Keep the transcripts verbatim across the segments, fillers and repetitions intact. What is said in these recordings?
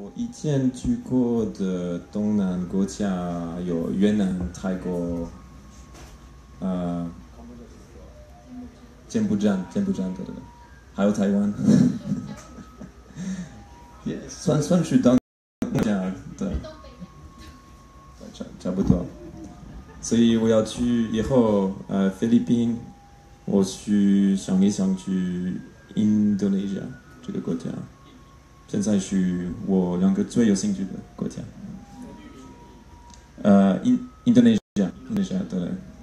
我以前去过的东南国家有越南、泰国，呃，柬埔寨、柬埔寨对对对，还有台湾，也算算是东南国家对，差差不多。所以我要去以后呃菲律宾，我去想一想去印度尼西亚这个国家。现在是我两个最有兴趣的国家。呃，印印度尼西亚，印度尼西亚对。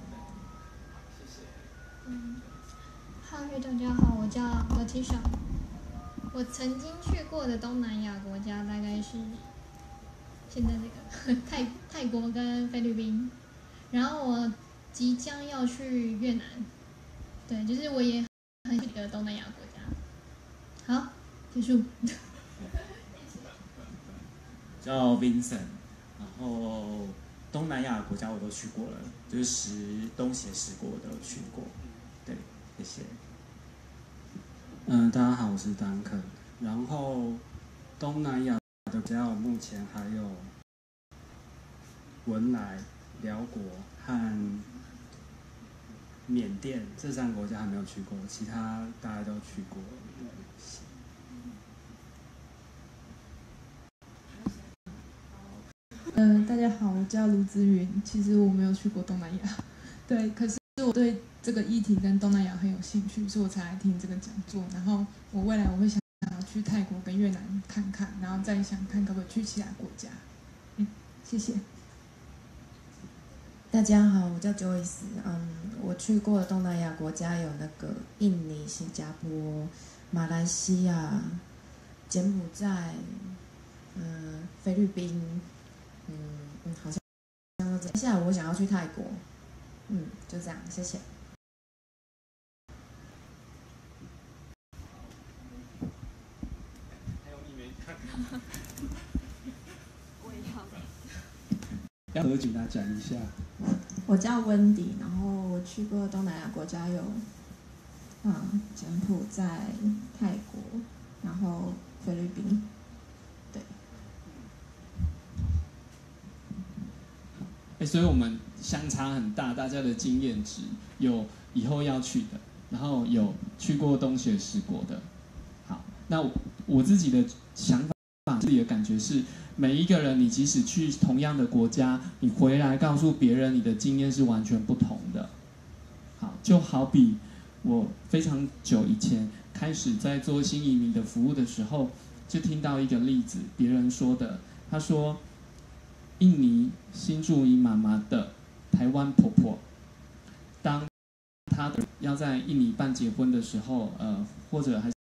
嗯，哈瑞，大家好，我叫 Letitia。我曾经去过的东南亚国家大概是现在这个泰泰国跟菲律宾，然后我即将要去越南。对，就是我也很喜欢的东南亚国家。好，结束。 叫 Vincent， 然后东南亚国家我都去过了，就是十东协十国我都有去过。对，谢谢。嗯，大家好，我是丹克。然后东南亚的国家我目前还有文莱、辽国和缅甸这三个国家还没有去过，其他大家都去过。 嗯、呃，大家好，我叫卢姿云。其实我没有去过东南亚，对，可是我对这个议题跟东南亚很有兴趣，所以我才来听这个讲座。然后我未来我会想要去泰国跟越南看看，然后再想看可不可以去其他国家。嗯，谢谢。 大家好，我叫 Joyce。嗯，我去过的东南亚国家有那个印尼、新加坡、马来西亚、柬埔寨、嗯，菲律宾。嗯嗯，好像都这样。接下来我想要去泰国，嗯，就这样，谢谢。 还有你没看？ 我也要。 要何举拿讲一下。 我叫温迪，然后我去过东南亚国家有，嗯，柬埔寨、泰国，然后菲律宾。 哎，所以我们相差很大，大家的经验值有以后要去的，然后有去过东协十国的。好，那 我, 我自己的想法，自己的感觉是，每一个人你即使去同样的国家，你回来告诉别人你的经验是完全不同的。好，就好比我非常久以前开始在做新移民的服务的时候，就听到一个例子，别人说的，他说，印尼新住移妈妈的台湾婆婆，当她的要在印尼办结婚的时候，呃，或者还是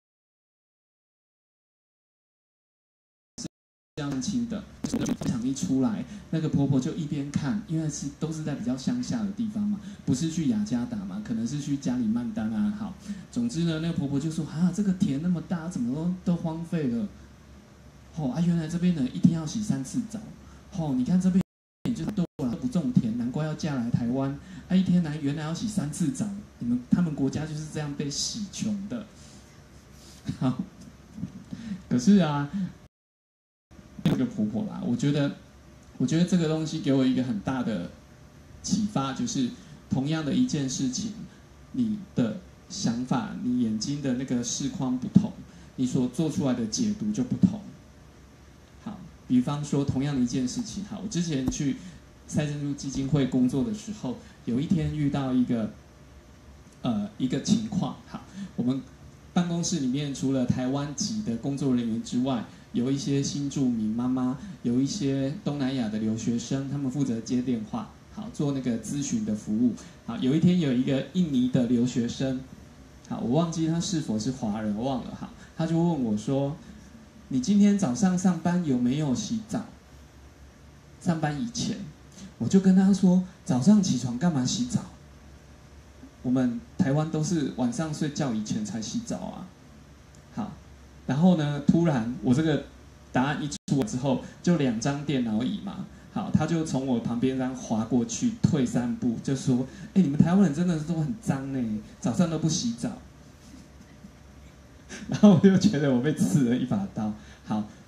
相亲的，场一出来，那个婆婆就一边看，因为是都是在比较乡下的地方嘛，不是去雅加达嘛，可能是去加里曼丹啊。好，总之呢，那个婆婆就说啊，这个田那么大，怎么都都荒废了？哦啊，原来这边人一天要洗三次澡。哦，你看这边就是都不种田，难怪要嫁来台湾。啊，一天来原来要洗三次澡，你们他们国家就是这样被洗穷的。好，可是啊，那个婆婆啦，我觉得，我觉得这个东西给我一个很大的启发，就是同样的一件事情，你的想法、你眼睛的那个视框不同，你所做出来的解读就不同。比方说，同样的一件事情，好，我之前去赛珍珠基金会工作的时候，有一天遇到一个呃一个情况，好，我们办公室里面除了台湾籍的工作人员之外，有一些新住民妈妈，有一些东南亚的留学生，他们负责接电话，好，做那个咨询的服务。好，有一天有一个印尼的留学生，好，我忘记他是否是华人，我忘了，好，他就问我说，你今天早上上班有没有洗澡？上班以前，我就跟他说，早上起床干嘛洗澡？我们台湾都是晚上睡觉以前才洗澡啊。好，然后呢，突然我这个答案一出来之后，就两张电脑椅嘛。好，他就从我旁边这样滑过去，退三步，就说：“哎，你们台湾人真的都很脏哎，早上都不洗澡。”然后我就觉得我被刺了一把刀。好，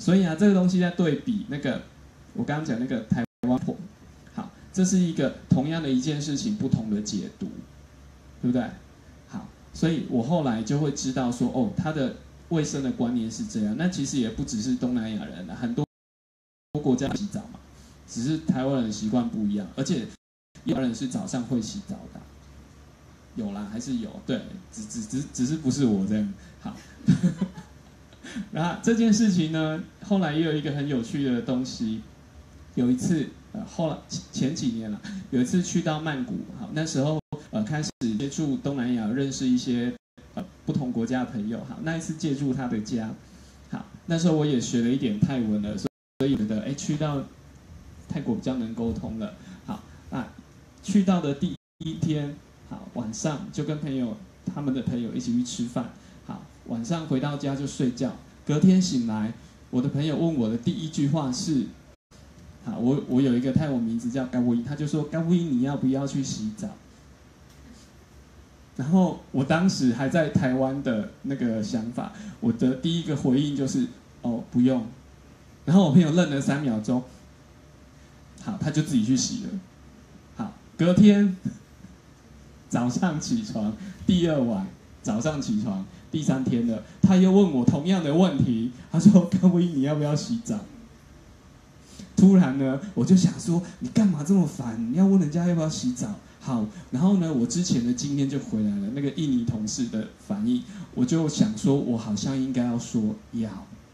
所以啊，这个东西在对比那个我刚刚讲那个台湾婆，好，这是一个同样的一件事情，不同的解读，对不对？好，所以我后来就会知道说，哦，他的卫生的观念是这样。那其实也不只是东南亚人啊，很多国家洗澡嘛，只是台湾人的习惯不一样，而且有人是早上会洗澡的，有啦，还是有，对，只只只只是不是我这样。好，然后这件事情呢，后来也有一个很有趣的东西。有一次，呃，后来前几年了，有一次去到曼谷，好，那时候呃开始接触东南亚，认识一些呃不同国家的朋友，好，那一次借住他的家，好，那时候我也学了一点泰文了，所以觉得哎去到泰国比较能沟通了，好啊，去到的第一天，好，晚上就跟朋友他们的朋友一起去吃饭，好，晚上回到家就睡觉，隔天醒来，我的朋友问我的第一句话是。好，我我有一个泰文名字叫甘威，他就说甘威你要不要去洗澡？然后我当时还在台湾的那个想法，我的第一个回应就是哦不用，然后我朋友愣了三秒钟，好，他就自己去洗了。好，隔天早上起床，第二晚早上起床，第三天了，他又问我同样的问题，他说甘威你要不要洗澡？突然呢，我就想说，你干嘛这么烦？你要问人家要不要洗澡？好，然后呢，我之前的经验就回来了，那个印尼同事的反应，我就想说，我好像应该要说要，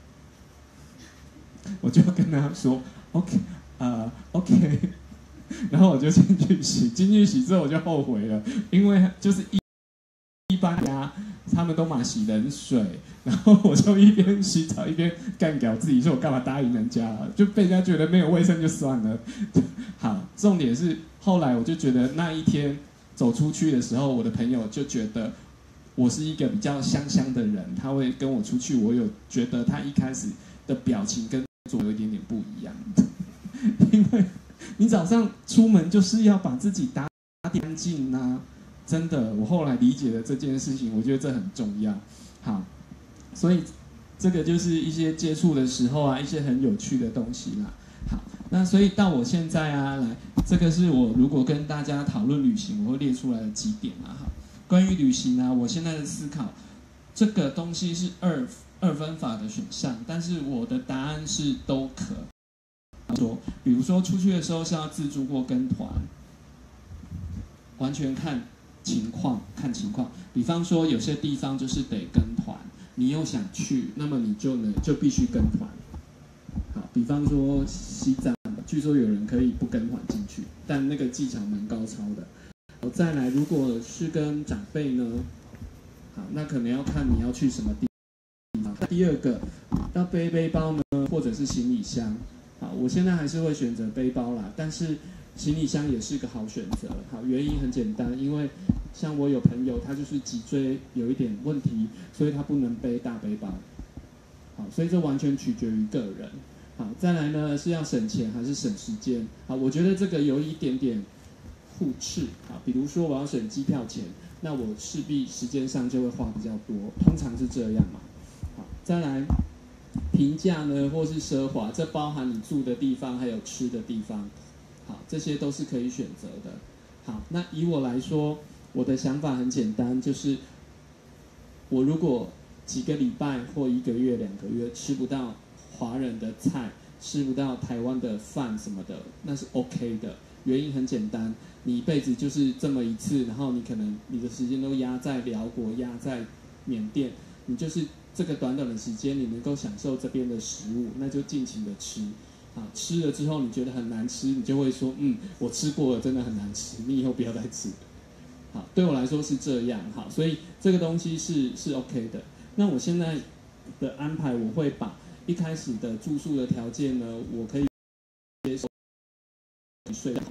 我就跟他说 ，OK， 呃 ，OK， 然后我就进去洗，进去洗之后我就后悔了，因为就是一一般家他们都嘛洗冷水。然后我就一边洗澡一边干掉自己，说我干嘛答应人家啊？就被人家觉得没有卫生就算了。好，重点是后来我就觉得那一天走出去的时候，我的朋友就觉得我是一个比较香香的人，他会跟我出去。我有觉得他一开始的表情跟做有一点点不一样，因为你早上出门就是要把自己打打干净啊，真的。我后来理解了这件事情，我觉得这很重要。好。所以，这个就是一些接触的时候啊，一些很有趣的东西啦。好，那所以到我现在啊，来，这个是我如果跟大家讨论旅行，我会列出来的几点啊。哈，关于旅行啊，我现在的思考，这个东西是二二分法的选项，但是我的答案是都可。说，比如说出去的时候是要自助或跟团，完全看情况，看情况。比方说，有些地方就是得跟团。你又想去，那么你就呢就必须跟团。好，比方说西藏，据说有人可以不跟团进去，但那个技巧蛮高超的。好，再来，如果是跟长辈呢，好，那可能要看你要去什么地方。第二个，要背背包呢，或者是行李箱。好，我现在还是会选择背包啦，但是行李箱也是个好选择。好，原因很简单，因为像我有朋友，他就是脊椎有一点问题，所以他不能背大背包。好，所以这完全取决于个人。好，再来呢是要省钱还是省时间？好，我觉得这个有一点点互斥。好，比如说我要省机票钱，那我势必时间上就会花比较多，通常是这样嘛。好，再来平价呢或是奢华，这包含你住的地方还有吃的地方。好，这些都是可以选择的。好，那以我来说，我的想法很简单，就是我如果几个礼拜或一个月、两个月吃不到华人的菜，吃不到台湾的饭什么的，那是 OK 的。原因很简单，你一辈子就是这么一次，然后你可能你的时间都压在辽国、压在缅甸，你就是这个短短的时间，你能够享受这边的食物，那就尽情的吃。好，吃了之后你觉得很难吃，你就会说，嗯，我吃过了，真的很难吃，你以后不要再吃。好，对我来说是这样。好，所以这个东西是是 OK 的。那我现在的安排，我会把一开始的住宿的条件呢，我可以接受睡，然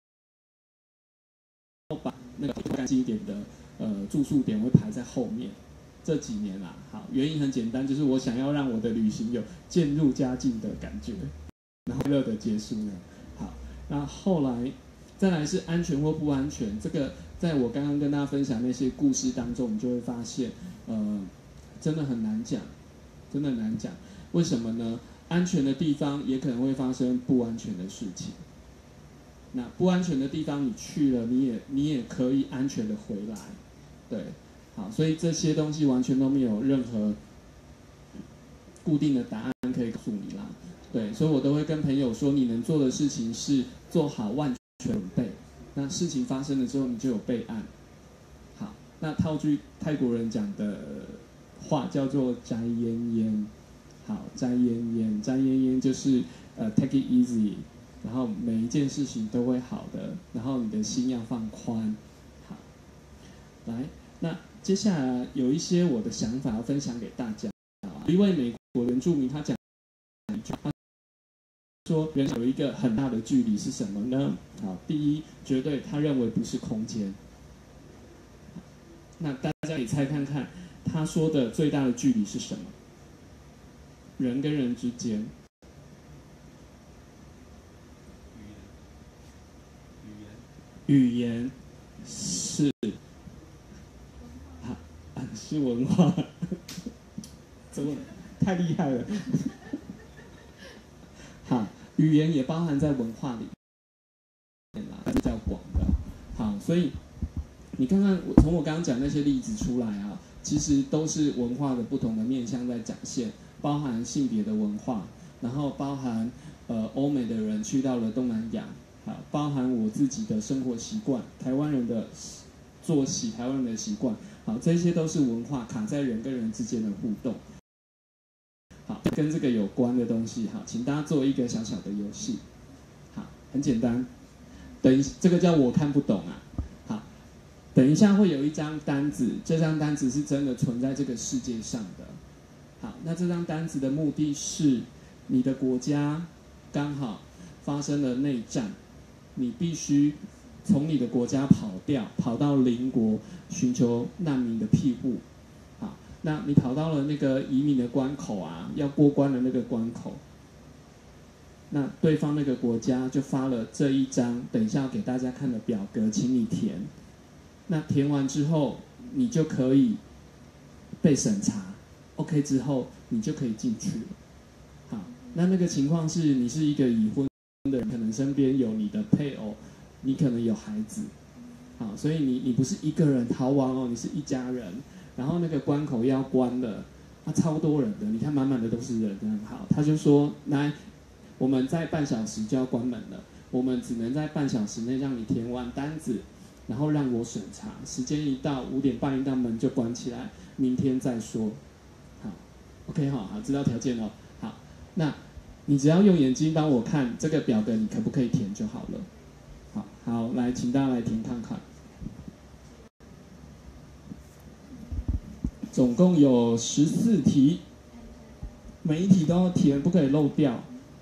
后把那个干净一点的呃住宿点会排在后面。这几年啦，好，原因很简单，就是我想要让我的旅行有渐入佳境的感觉。然后快乐的结束了。好，那后来再来是安全或不安全，这个在我刚刚跟大家分享那些故事当中，你就会发现，呃，真的很难讲，真的很难讲。为什么呢？ 安全的地方也可能会发生不安全的事情。那不安全的地方你去了，你也你也可以安全的回来，对，好，所以这些东西完全都没有任何固定的答案可以告诉你啦，对，所以我都会跟朋友说，你能做的事情是做好万全准备，那事情发生了之后，你就有备案。好，那套句泰国人讲的话叫做“摘烟烟”，好，摘烟烟，摘烟烟就是呃 take it easy。然后每一件事情都会好的，然后你的心要放宽。好，来，那接下来有一些我的想法要分享给大家。一位美国原住民他讲一句话，说人有一个很大的距离是什么呢？好，第一，绝对他认为不是空间。那大家可以猜看看，他说的最大的距离是什么？人跟人之间。语言是啊是文化，怎么太厉害了？好，语言也包含在文化里面啦，比较广的。好，所以你看看我从我刚刚讲那些例子出来啊，其实都是文化的不同的面向在展现，包含性别的文化，然后包含呃欧美的人去到了东南亚。好，包含我自己的生活习惯，台湾人的作息，台湾人的习惯，好，这些都是文化卡在人跟人之间的互动。好，跟这个有关的东西，好，请大家做一个小小的游戏。好，很简单。等一，这个叫我看不懂啊。好，等一下会有一张单子，这张单子是真的存在这个世界上的。好，那这张单子的目的是，你的国家刚好发生了内战。你必须从你的国家跑掉，跑到邻国寻求难民的庇护。好，那你跑到了那个移民的关口啊，要过关的那个关口，那对方那个国家就发了这一张，等一下要给大家看的表格，请你填。那填完之后，你就可以被审查 ，OK 之后，你就可以进去了。好，那那个情况是你是一个已婚的人，可能身边有你的配偶，你可能有孩子，好，所以你你不是一个人逃亡哦，你是一家人，然后那个关口要关了，啊，超多人的，你看满满的都是人，很好，他就说，来，我们在半小时就要关门了，我们只能在半小时内让你填完单子，然后让我审查，时间一到五点半一到门就关起来，明天再说，好 ，OK 好，好，知道条件了，好，那。你只要用眼睛帮我看这个表格，你可不可以填就好了。好，好，来，请大家来填看看。总共有十四题，每一题都要填，不可以漏掉。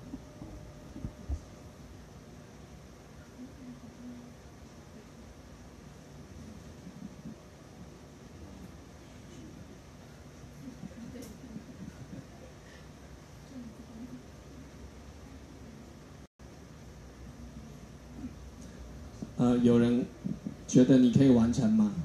呃，有人觉得你可以完成吗？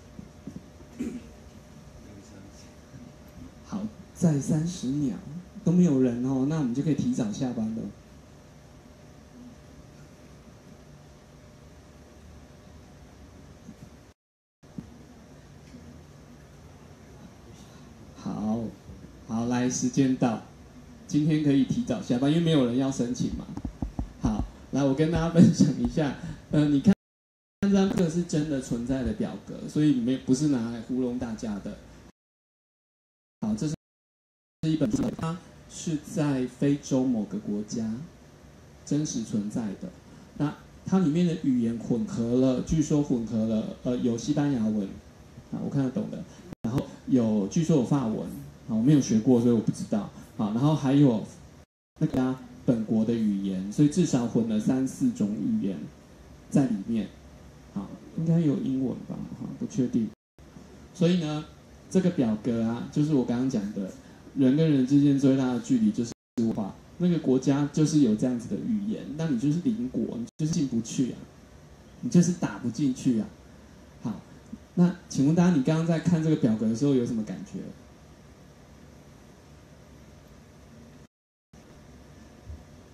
好，再三十秒都没有人哦，那我们就可以提早下班了。好，好，来，时间到，今天可以提早下班，因为没有人要申请嘛。好，来，我跟大家分享一下，呃，你看。这张这个是真的存在的表格，所以没不是拿来糊弄大家的。好，这是一本书，它是在非洲某个国家真实存在的。那它里面的语言混合了，据说混合了呃有西班牙文，啊我看得懂的，然后有据说有法文，啊我没有学过，所以我不知道。啊，然后还有那个本国的语言，所以至少混了三四种语言在里面。好，应该有英文吧？哈，不确定。所以呢，这个表格啊，就是我刚刚讲的，人跟人之间最大的距离就是文化。那个国家就是有这样子的语言，那你就是邻国，你就是进不去啊，你就是打不进去啊。好，那请问大家，你刚刚在看这个表格的时候有什么感觉？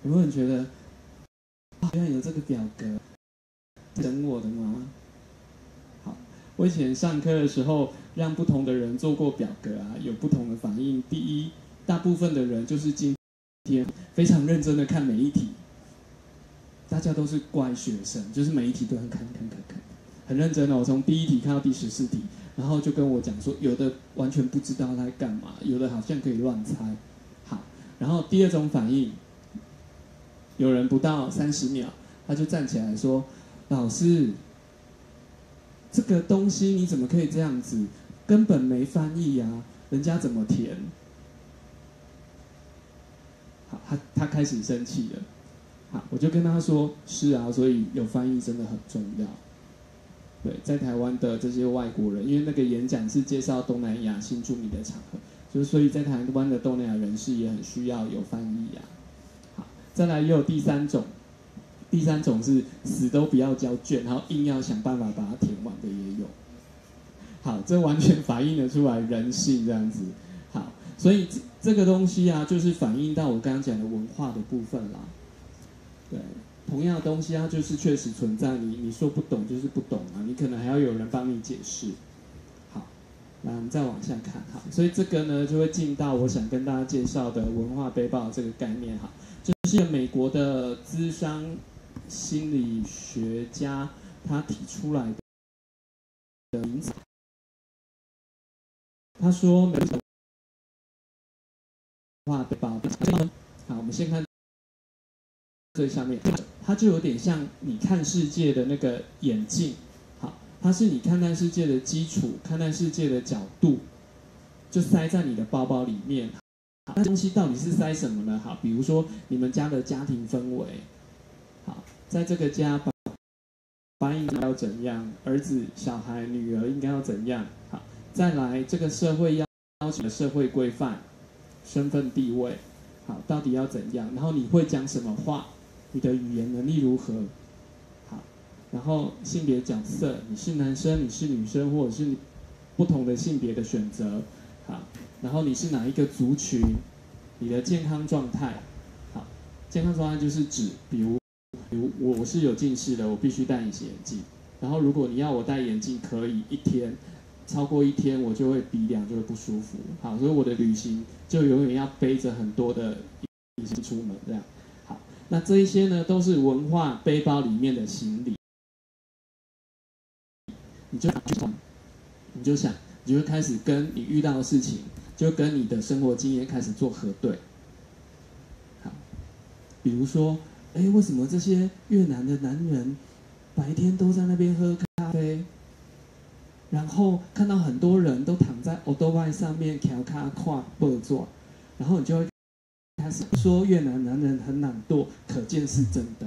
有没有人觉得，好像有这个表格等我的吗？好，我以前上课的时候，让不同的人做过表格啊，有不同的反应。第一，大部分的人就是今天非常认真的看每一题，大家都是乖学生，就是每一题都很看看看看，很认真哦，从第一题看到第十四题，然后就跟我讲说，有的完全不知道他在干嘛，有的好像可以乱猜。好，然后第二种反应，有人不到三十秒，他就站起来说：“老师，这个东西你怎么可以这样子？根本没翻译啊，人家怎么填？”好，他他开始生气了。好，我就跟他说：“是啊，所以有翻译真的很重要。对，在台湾的这些外国人，因为那个演讲是介绍东南亚新住民的场合，就是所以在台湾的东南亚人士也很需要有翻译啊。好，再来也有第三种，第三种是死都不要交卷，然后硬要想办法把它填完的也有。好，这完全反映得出来人性这样子。好，所以这个东西啊，就是反映到我刚刚讲的文化的部分啦。对。同样的东西，它就是确实存在，你你说不懂就是不懂啊，你可能还要有人帮你解释。好，那我们再往下看哈，所以这个呢就会进到我想跟大家介绍的文化背包这个概念哈，就是美国的咨商心理学家他提出来的名词。他说美国文化背包，好，我们先看最下面。它就有点像你看世界的那个眼镜，好，它是你看待世界的基础，看待世界的角度，就塞在你的包包里面。那东西到底是塞什么呢？好，比如说你们家的家庭氛围，好，在这个家爸爸应该要怎样，儿子、小孩、女儿应该要怎样，好，再来这个社会要要求的社会规范、身份地位，好，到底要怎样？然后你会讲什么话？你的语言能力如何？好，然后性别角色，你是男生，你是女生，或者是你不同的性别的选择。好，然后你是哪一个族群？你的健康状态。好，健康状态就是指，比如，比如我是有近视的，我必须戴隐形眼镜。然后如果你要我戴眼镜，可以一天，超过一天我就会鼻梁就会不舒服。好，所以我的旅行就永远要背着很多的隐形出门这样。那这一些呢，都是文化背包里面的行李，你就你就想，你就会开始跟你遇到的事情，就跟你的生活经验开始做核对。好，比如说，哎，为什么这些越南的男人白天都在那边喝咖啡，然后看到很多人都躺在欧多拜上面调咖跨步坐，然后你就会开始说越南男人很懒惰，可见是真的。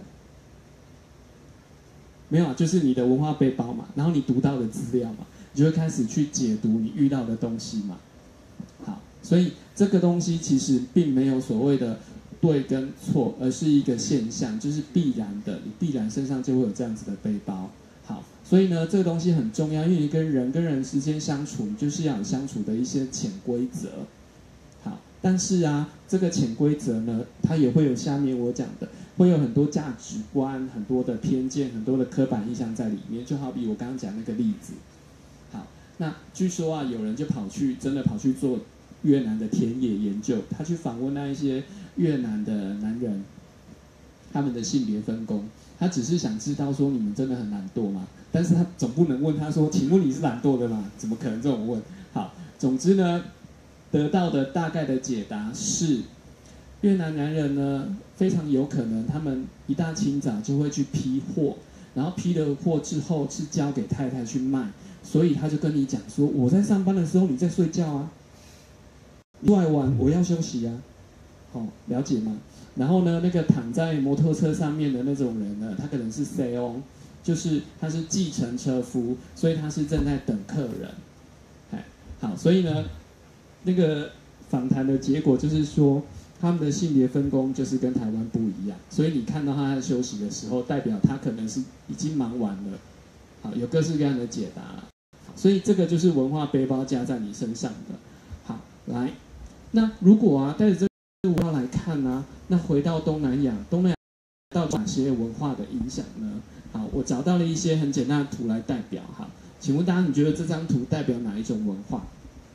没有啊，就是你的文化背包嘛，然后你读到的资料嘛，你就会开始去解读你遇到的东西嘛。好，所以这个东西其实并没有所谓的对跟错，而是一个现象，就是必然的，你必然身上就会有这样子的背包。好，所以呢，这个东西很重要，因为你跟人跟人之间相处，你就是要有相处的一些潜规则。好，但是啊，这个潜规则呢，它也会有下面我讲的，会有很多价值观、很多的偏见、很多的刻板印象在里面。就好比我刚刚讲那个例子。好，那据说啊，有人就跑去真的跑去做越南的田野研究，他去访问那一些越南的男人，他们的性别分工。他只是想知道说你们真的很懒惰吗？但是他总不能问他说，请问你是懒惰的吗？怎么可能这种问？好，总之呢，得到的大概的解答是，越南男人呢非常有可能他们一大清早就会去批货，然后批了货之后是交给太太去卖，所以他就跟你讲说，我在上班的时候你在睡觉啊，出来玩我要休息啊，好、哦，了解吗？然后呢，那个躺在摩托车上面的那种人呢，他可能是 C O， 就是他是计程车夫，所以他是正在等客人。哎，好，所以呢，那个访谈的结果就是说，他们的性别分工就是跟台湾不一样，所以你看到他在休息的时候，代表他可能是已经忙完了。好，有各式各样的解答了。所以这个就是文化背包加在你身上的。好，来，那如果啊带着这文化来看呢、啊，那回到东南亚，东南亚到底哪些文化的影响呢？好，我找到了一些很简单的图来代表。好，请问大家，你觉得这张图代表哪一种文化？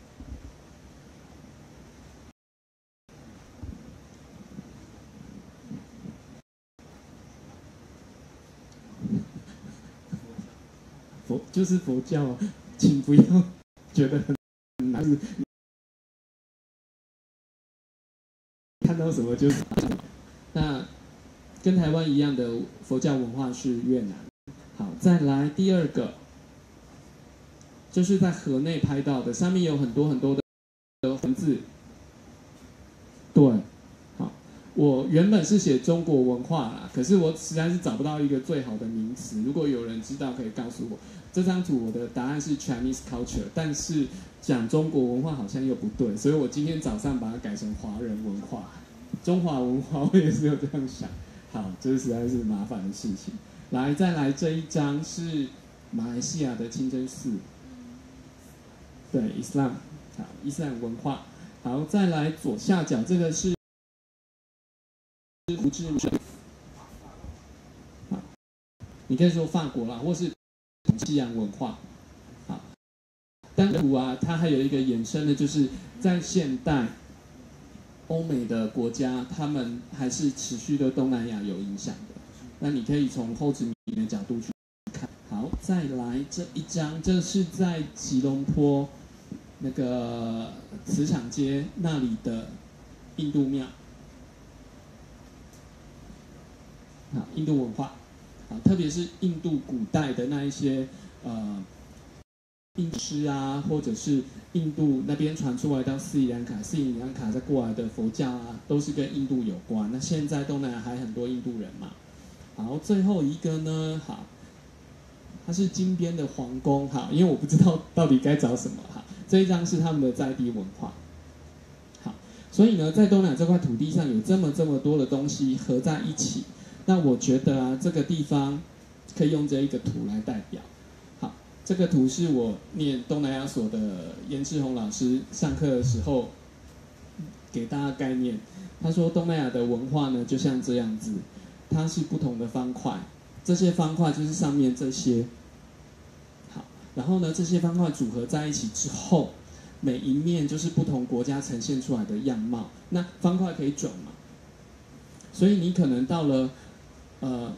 佛就是佛教，请不要觉得很难。看到什么就是。那跟台湾一样的佛教文化是越南。好，再来第二个，就是在河内拍到的，上面有很多很多的文字。对，好，我原本是写中国文化啦，可是我实在是找不到一个最好的名词。如果有人知道，可以告诉我。这张图我的答案是 Chinese culture， 但是讲中国文化好像又不对，所以我今天早上把它改成华人文化。中华文化，我也是有这样想。好，这实在是麻烦的事情。来，再来这一张是马来西亚的清真寺，对 ，Islam， 好，伊斯兰文化。好，再来左下角这个是胡志明，好，你可以说法国啦，或是西洋文化。好，但图啊，它还有一个衍生的，就是在现代。欧美的国家，他们还是持续对东南亚有影响的。那你可以从后殖民的角度去看。好，再来这一张，这是在吉隆坡那个磁场街那里的印度庙。好，印度文化，好，特别是印度古代的那一些呃。印诗啊，或者是印度那边传出来到斯里兰卡，斯里兰卡再过来的佛教啊，都是跟印度有关。那现在东南亚还很多印度人嘛。好，最后一个呢，好，它是金边的皇宫，好，因为我不知道到底该找什么，好，这一张是他们的在地文化。好，所以呢，在东南亚这块土地上有这么这么多的东西合在一起，那我觉得啊，这个地方可以用这一个图来代表。这个图是我念东南亚所的严志宏老师上课的时候给大家概念。他说东南亚的文化呢就像这样子，它是不同的方块，这些方块就是上面这些。好，然后呢这些方块组合在一起之后，每一面就是不同国家呈现出来的样貌。那方块可以转嘛？所以你可能到了呃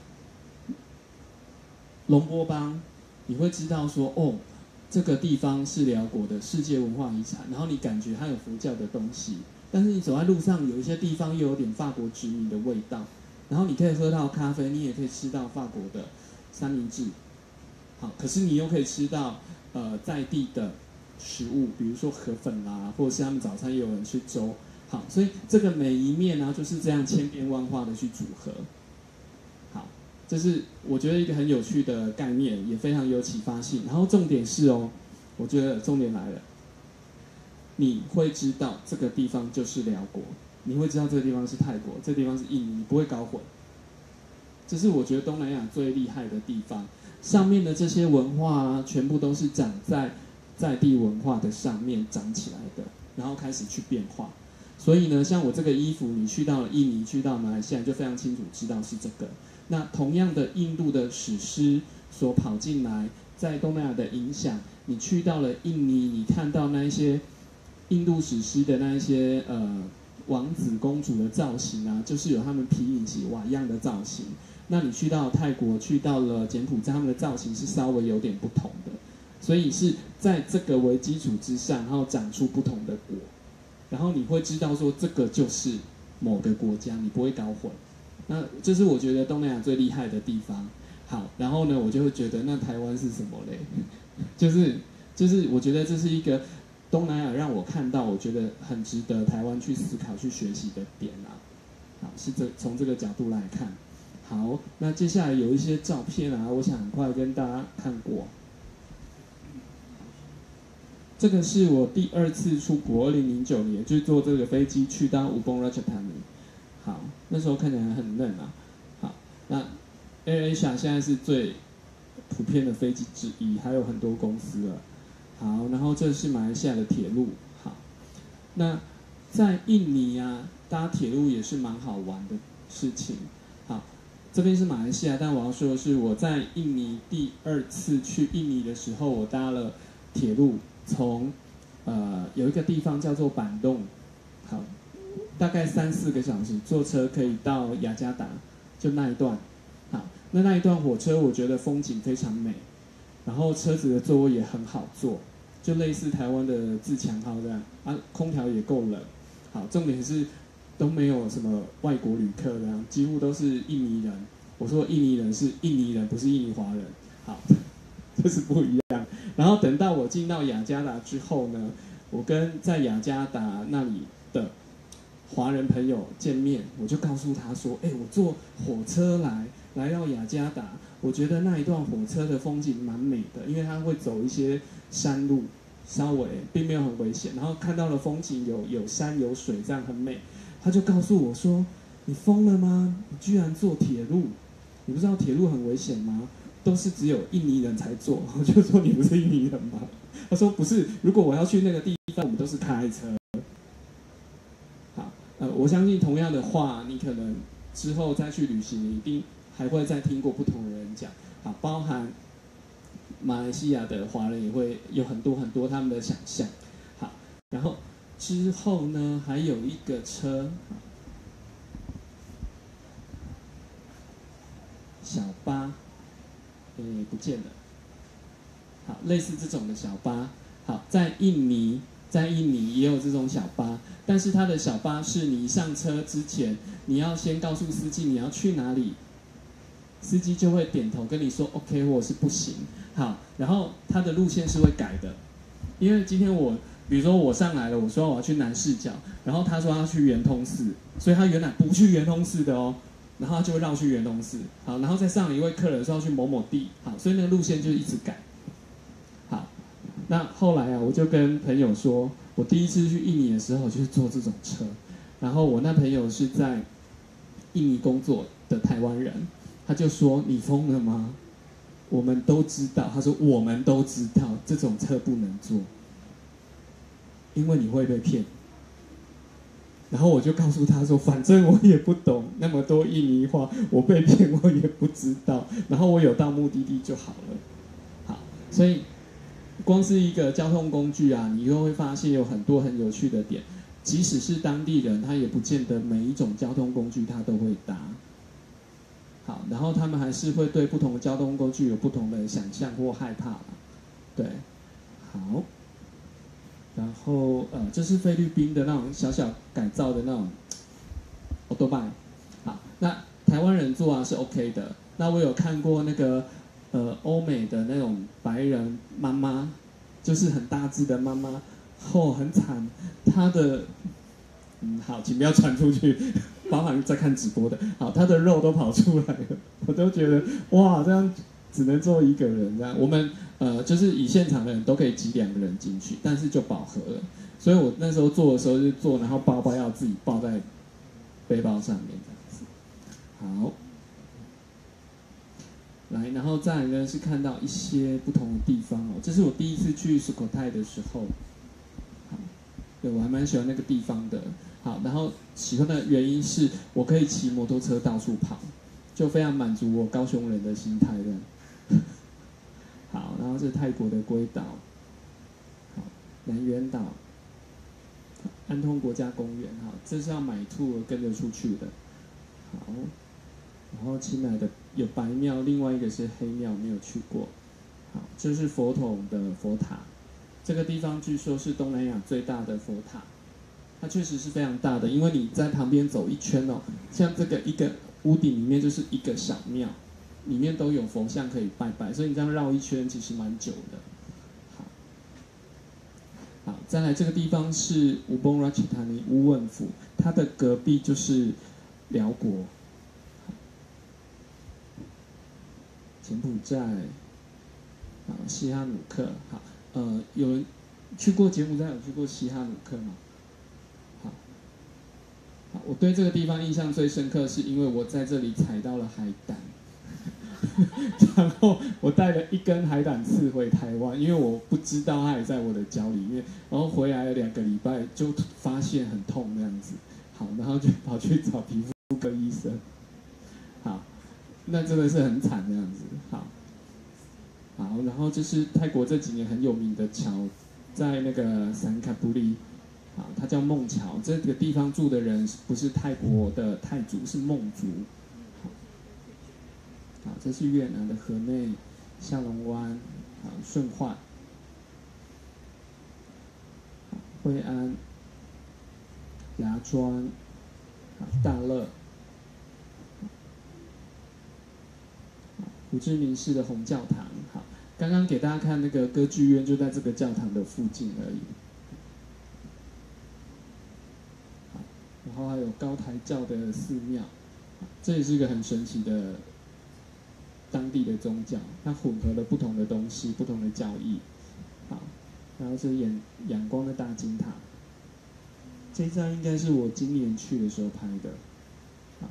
龙波邦。你会知道说，哦，这个地方是辽国的世界文化遗产，然后你感觉它有佛教的东西，但是你走在路上，有一些地方又有点法国殖民的味道，然后你可以喝到咖啡，你也可以吃到法国的三明治，好，可是你又可以吃到呃在地的食物，比如说河粉啦，或者是他们早餐也有人吃粥，好，所以这个每一面呢、啊、就是这样千变万化的去组合。这是我觉得一个很有趣的概念，也非常有启发性。然后重点是哦，我觉得重点来了，你会知道这个地方就是辽国，你会知道这个地方是泰国，这个地方是印尼，你不会搞混。这是我觉得东南亚最厉害的地方，上面的这些文化啊，全部都是长在在地文化的上面长起来的，然后开始去变化。所以呢，像我这个衣服，你去到了印尼，去到马来西亚，就非常清楚知道是这个。那同样的，印度的史诗所跑进来，在东南亚的影响，你去到了印尼，你看到那一些印度史诗的那一些呃王子公主的造型啊，就是有他们皮影戏瓦样的造型。那你去到泰国，去到了柬埔寨，他们的造型是稍微有点不同的，所以是在这个为基础之上，然后长出不同的果，然后你会知道说这个就是某个国家，你不会搞混。那这是我觉得东南亚最厉害的地方。好，然后呢，我就会觉得那台湾是什么嘞？就是就是我觉得这是一个东南亚让我看到，我觉得很值得台湾去思考、去学习的点啊。好，是这从这个角度来看。好，那接下来有一些照片啊，我想很快跟大家看过。这个是我第二次出国，二零零九年就坐这个飞机去到乌邦拉恰塔尼。好，那时候看起来很嫩啊。好，那 AirAsia 现在是最普遍的飞机之一，还有很多公司了。好，然后这是马来西亚的铁路。好，那在印尼啊， 搭铁路也是蛮好玩的事情。好，这边是马来西亚，但我要说的是，我在印尼第二次去印尼的时候，我搭了铁路，从呃有一个地方叫做板洞，好，大概三四个小时坐车可以到雅加达，就那一段。好，那那一段火车我觉得风景非常美，然后车子的座位也很好坐，就类似台湾的自强号这样啊，空调也够冷。好，重点是都没有什么外国旅客这样，几乎都是印尼人。我说印尼人是印尼人，不是印尼华人。好，这是不一样。然后等到我进到雅加达之后呢，我跟在雅加达那里的华人朋友见面，我就告诉他说：“哎，我坐火车来来到雅加达，我觉得那一段火车的风景蛮美的，因为它会走一些山路，稍微并没有很危险，然后看到了风景有有山有水，这样很美。”他就告诉我说：“你疯了吗？你居然坐铁路？你不知道铁路很危险吗？都是只有印尼人才坐。”我就说：“你不是印尼人吗？”他说：“不是，如果我要去那个地方，我们都是开车。”好，呃，我相信同样的话，你可能之后再去旅行，你一定还会再听过不同的人讲。好，包含马来西亚的华人也会有很多很多他们的想象。好，然后之后呢，还有一个车，小巴，诶，不见了。好，类似这种的小巴，好，在印尼，在印尼也有这种小巴，但是它的小巴是你上车之前，你要先告诉司机你要去哪里，司机就会点头跟你说 OK 或者是不行。好，然后它的路线是会改的，因为今天我，比如说我上来了，我说我要去南势角，然后他说要去圆通寺，所以他原来不去圆通寺的哦。然后他就会绕去圆通寺，好，然后再上一位客人说要去某某地，好，所以那个路线就一直改。好，那后来啊，我就跟朋友说，我第一次去印尼的时候就是坐这种车，然后我那朋友是在印尼工作的台湾人，他就说你疯了吗？我们都知道，他说我们都知道这种车不能坐，因为你会被骗。然后我就告诉他说，反正我也不懂那么多印尼话，我被骗我也不知道，然后我有到目的地就好了。好，所以光是一个交通工具啊，你又会发现有很多很有趣的点，即使是当地人，他也不见得每一种交通工具他都会搭。好，然后他们还是会对不同的交通工具有不同的想象或害怕啦。对，好。然后呃，这是菲律宾的那种小小改造的那种 Autobahn。好，那台湾人坐啊是 OK 的。那我有看过那个呃欧美的那种白人妈妈，就是很大只的妈妈，哦很惨，她的嗯好，请不要传出去，包含在看直播的，好，她的肉都跑出来了，我都觉得哇，这样只能坐一个人这样，我们。呃，就是以现场的人都可以挤两个人进去，但是就饱和了。所以我那时候做的时候就做，然后包包要自己抱在背包上面这样子。好，来，然后再来呢是看到一些不同的地方哦。这是我第一次去苏口泰的时候，好，对我还蛮喜欢那个地方的。好，然后喜欢的原因是我可以骑摩托车到处跑，就非常满足我高雄人的心态的。好，然后是泰国的龟岛，好，南园岛，安通国家公园，好，这是要买 tour 跟着出去的，好，然后清迈的有白庙，另外一个是黑庙，没有去过，好，这是佛统的佛塔，这个地方据说是东南亚最大的佛塔，它确实是非常大的，因为你在旁边走一圈哦，像这个一个屋顶里面就是一个小庙。里面都有佛像可以拜拜，所以你这样绕一圈其实蛮久的。好，好，再来这个地方是乌崩拉奇塔尼乌汶府，它的隔壁就是辽国。柬埔寨，好，西哈努克，好，呃，有人去过柬埔寨，有去过西哈努克吗？好，好，我对这个地方印象最深刻，是因为我在这里采到了海胆。然后我带了一根海胆刺回台湾，因为我不知道它也在我的脚里面。然后回来了两个礼拜，就发现很痛这样子。 好，然后就跑去找皮肤科医生，好，那真的是很惨这样子，好，好，然后就是泰国这几年很有名的桥，在那个散卡布里，好，它叫孟桥，这个地方住的人不是泰国的泰族，是孟族，好，好，这是越南的河内、下龙湾，好，顺化。惠安、芽庄、大乐、胡志明市的红教堂。好，刚刚给大家看那个歌剧院就在这个教堂的附近而已。好，然后还有高台教的寺庙，这也是一个很神奇的当地的宗教，它混合了不同的东西、不同的教义。好。然后是仰仰光的大金塔，这一张应该是我今年去的时候拍的。好，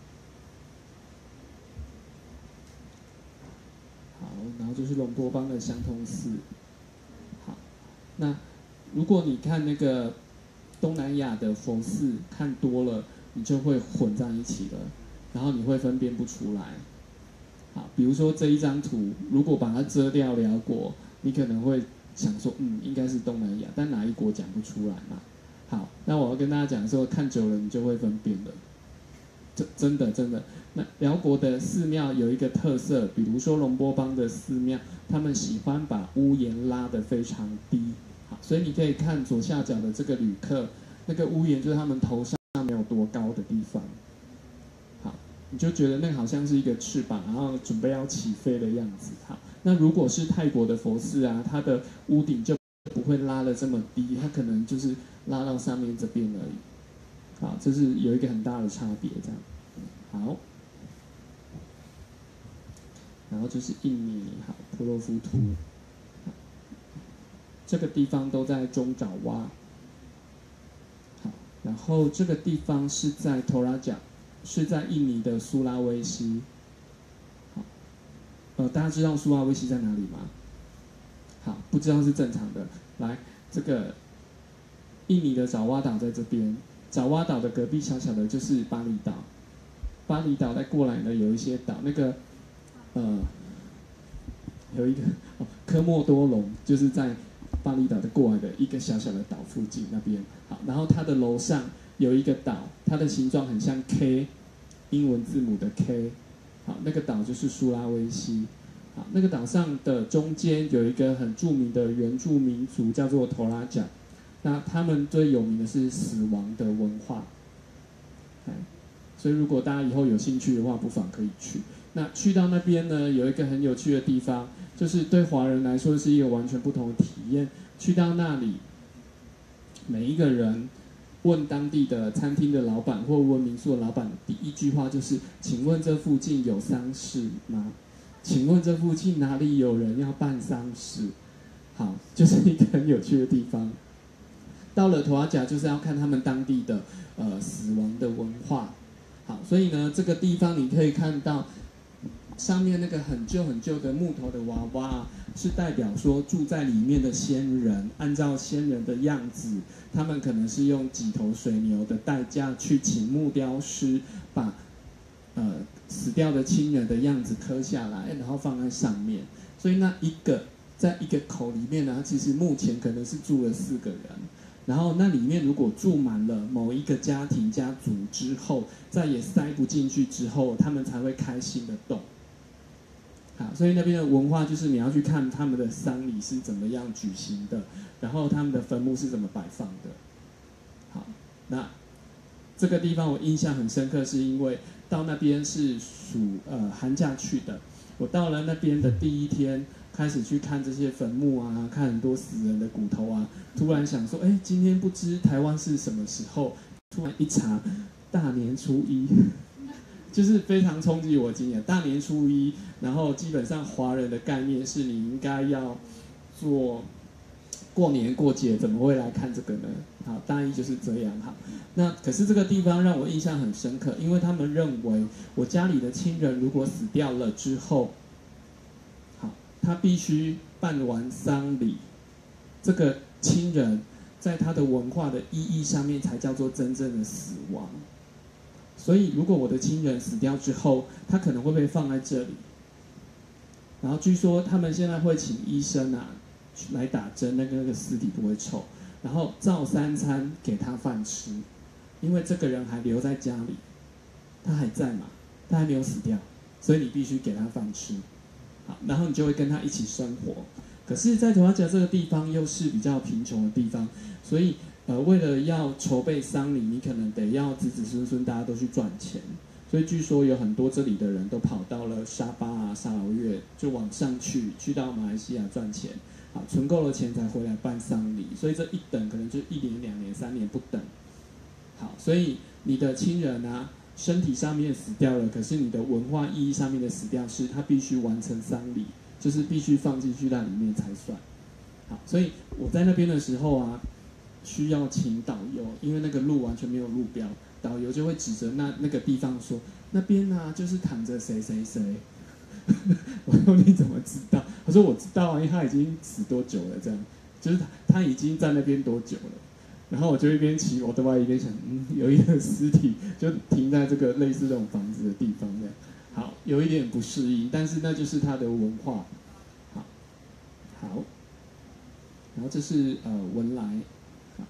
好，然后就是龙波邦的相通寺。好，那如果你看那个东南亚的佛寺看多了，你就会混在一起了，然后你会分辨不出来。好，比如说这一张图，如果把它遮掉辽国，你可能会想说，嗯，应该是东南亚，但哪一国讲不出来嘛？好，那我要跟大家讲说，看久了你就会分辨了。真真的真的，那辽国的寺庙有一个特色，比如说龙波邦的寺庙，他们喜欢把屋檐拉得非常低。好，所以你可以看左下角的这个旅客，那个屋檐就是他们头上没有多高的地方。好，你就觉得那好像是一个翅膀，然后准备要起飞的样子。好。那如果是泰国的佛寺啊，它的屋顶就不会拉得这么低，它可能就是拉到上面这边而已。好，这是有一个很大的差别，这样。好，然后就是印尼，好，婆罗浮屠，这个地方都在中爪哇。好，然后这个地方是在托拉贾，是在印尼的苏拉威西。呃，大家知道苏拉威西在哪里吗？好，不知道是正常的。来，这个印尼的爪哇岛在这边，爪哇岛的隔壁小小的就是巴厘岛。巴厘岛再过来呢，有一些岛，那个呃，有一个哦，科莫多龙，就是在巴厘岛的过来的一个小小的岛附近那边。好，然后它的楼上有一个岛，它的形状很像 K， 英文字母的 K。好，那个岛就是苏拉威西。好，那个岛上的中间有一个很著名的原住民族，叫做托拉贾。那他们最有名的是死亡的文化。所以如果大家以后有兴趣的话，不妨可以去。那去到那边呢，有一个很有趣的地方，就是对华人来说是一个完全不同的体验。去到那里，每一个人问当地的餐厅的老板或问民宿的老板，第一句话就是：“请问这附近有丧事吗？请问这附近哪里有人要办丧事？”好，就是一个很有趣的地方。到了托拉贾，就是要看他们当地的呃死亡的文化。好，所以呢，这个地方你可以看到上面那个很旧很旧的木头的娃娃，是代表说住在里面的先人，按照先人的样子，他们可能是用几头水牛的代价去请木雕师把呃死掉的亲人的样子刻下来，然后放在上面。所以那一个在一个口里面呢，其实目前可能是住了四个人。然后那里面如果住满了某一个家庭家族之后，再也塞不进去之后，他们才会开新的洞。好，所以那边的文化就是你要去看他们的丧礼是怎么样举行的，然后他们的坟墓是怎么摆放的。好，那这个地方我印象很深刻，是因为到那边是属呃寒假去的。我到了那边的第一天，开始去看这些坟墓啊，看很多死人的骨头啊，突然想说，哎，今天不知台湾是什么时候？突然一查，大年初一，就是非常冲击我经验。大年初一，然后基本上华人的概念是你应该要做过年过节，怎么会来看这个呢？好，大意就是这样。好，那可是这个地方让我印象很深刻，因为他们认为我家里的亲人如果死掉了之后，好，他必须办完丧礼，这个亲人在他的文化的意义上面才叫做真正的死亡。所以如果我的亲人死掉之后，他可能会被放在这里，然后据说他们现在会请医生啊来打针，那个那个尸体不会臭，然后照三餐给他饭吃，因为这个人还留在家里，他还在嘛，他还没有死掉，所以你必须给他饭吃，好，然后你就会跟他一起生活。可是，在土耳其这个地方又是比较贫穷的地方，所以呃，为了要筹备丧礼，你可能得要子子孙孙大家都去赚钱。所以据说有很多这里的人都跑到了沙巴啊、沙劳越，就往上去，去到马来西亚赚钱，好，存够了钱才回来办丧礼。所以这一等可能就一年、两年、三年不等。好，所以你的亲人啊，身体上面死掉了，可是你的文化意义上面的死掉是他必须完成丧礼，就是必须放进去那里面才算。好，所以我在那边的时候啊，需要请导游，因为那个路完全没有路标，导游就会指着那那个地方说，那边啊就是躺着谁谁谁。我说你怎么知道？他说我知道啊，因为他已经死多久了，这样就是他他已经在那边多久了。然后我就一边骑我的外一边想，嗯，有一个尸体就停在这个类似这种房子的地方，这样好，有一点不适应，但是那就是他的文化。好，好，然后这是呃文莱，好，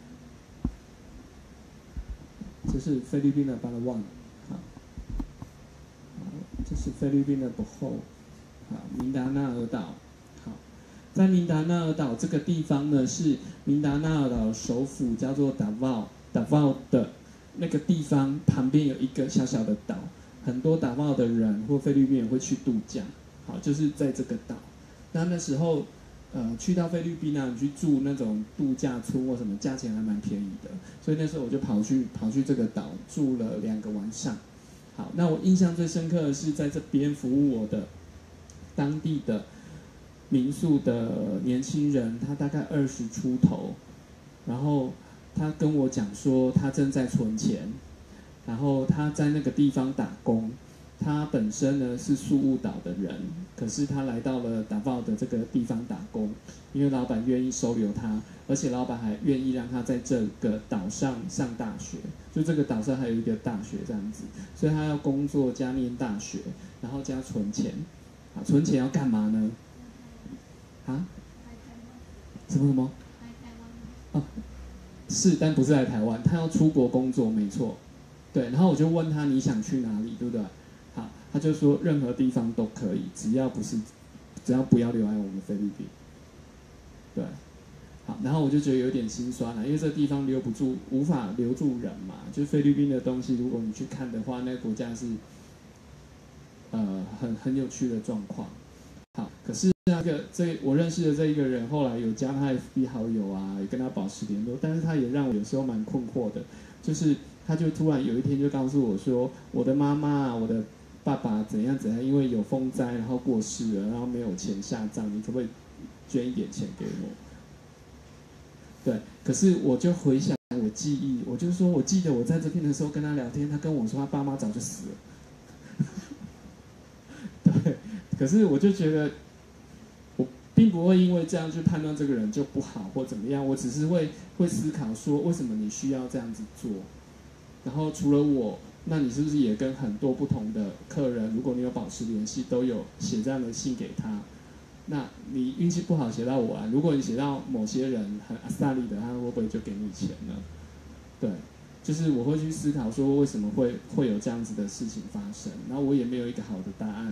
这是菲律宾的巴拉望，好，好，这是菲律宾的博后，好，明达纳尔岛。在明达纳尔岛这个地方呢，是明达纳尔岛首府叫做达沃，达沃的那个地方旁边有一个小小的岛，很多达沃的人或菲律宾人会去度假，好，就是在这个岛。那那时候，呃，去到菲律宾啊，你去住那种度假村或什么，价钱还蛮便宜的，所以那时候我就跑去跑去这个岛住了两个晚上。好，那我印象最深刻的是在这边服务我的当地的民宿的年轻人，他大概二十出头，然后他跟我讲说他正在存钱，然后他在那个地方打工，他本身呢是宿务岛的人，可是他来到了达沃的这个地方打工，因为老板愿意收留他，而且老板还愿意让他在这个岛上上大学，就这个岛上还有一个大学这样子，所以他要工作加念大学，然后加存钱。啊，存钱要干嘛呢？啊？什么什么？ 来台湾。 哦，是，但不是来台湾，他要出国工作，没错。对，然后我就问他你想去哪里，对不对？好，他就说任何地方都可以，只要不是，只要不要留在我们菲律宾。对，好，然后我就觉得有点心酸了，因为这个地方留不住，无法留住人嘛。就是菲律宾的东西，如果你去看的话，那个国家是，呃，很很有趣的状况。好，可是那个这我认识的这一个人，后来有加他 F B 好友啊，也跟他保持联络，但是他也让我有时候蛮困惑的，就是他就突然有一天就告诉我说，我的妈妈啊，我的爸爸怎样怎样，因为有风灾然后过世了，然后没有钱下葬，你可不可以捐一点钱给我？对，可是我就回想我记忆，我就说我记得我在这边的时候跟他聊天，他跟我说他爸妈早就死了。对。可是我就觉得，我并不会因为这样去判断这个人就不好或怎么样，我只是会会思考说，为什么你需要这样子做？然后除了我，那你是不是也跟很多不同的客人，如果你有保持联系，都有写这样的信给他？那你运气不好写到我啊，如果你写到某些人很阿萨利的，他会不会就给你钱呢？对，就是我会去思考说，为什么会会有这样子的事情发生？然后我也没有一个好的答案。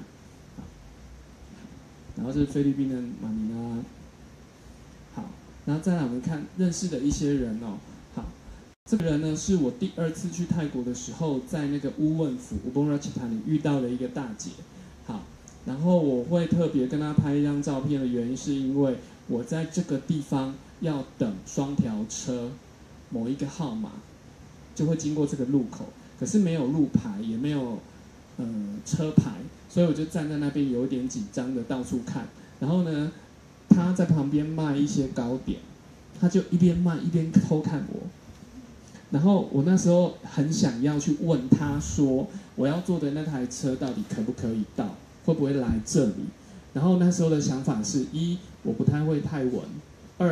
然后这是菲律宾的马尼拉，好，然后再来我们看认识的一些人哦，好，这个人呢是我第二次去泰国的时候，在那个乌汶府乌邦拉奇塔里遇到的一个大姐，好，然后我会特别跟她拍一张照片的原因是因为我在这个地方要等双条车某一个号码，就会经过这个路口，可是没有路牌，也没有呃车牌。所以我就站在那边有点紧张的到处看，然后呢，他在旁边卖一些糕点，他就一边卖一边偷看我，然后我那时候很想要去问他说，我要坐的那台车到底可不可以到，会不会来这里？然后那时候的想法是：一，我不太会泰文；二，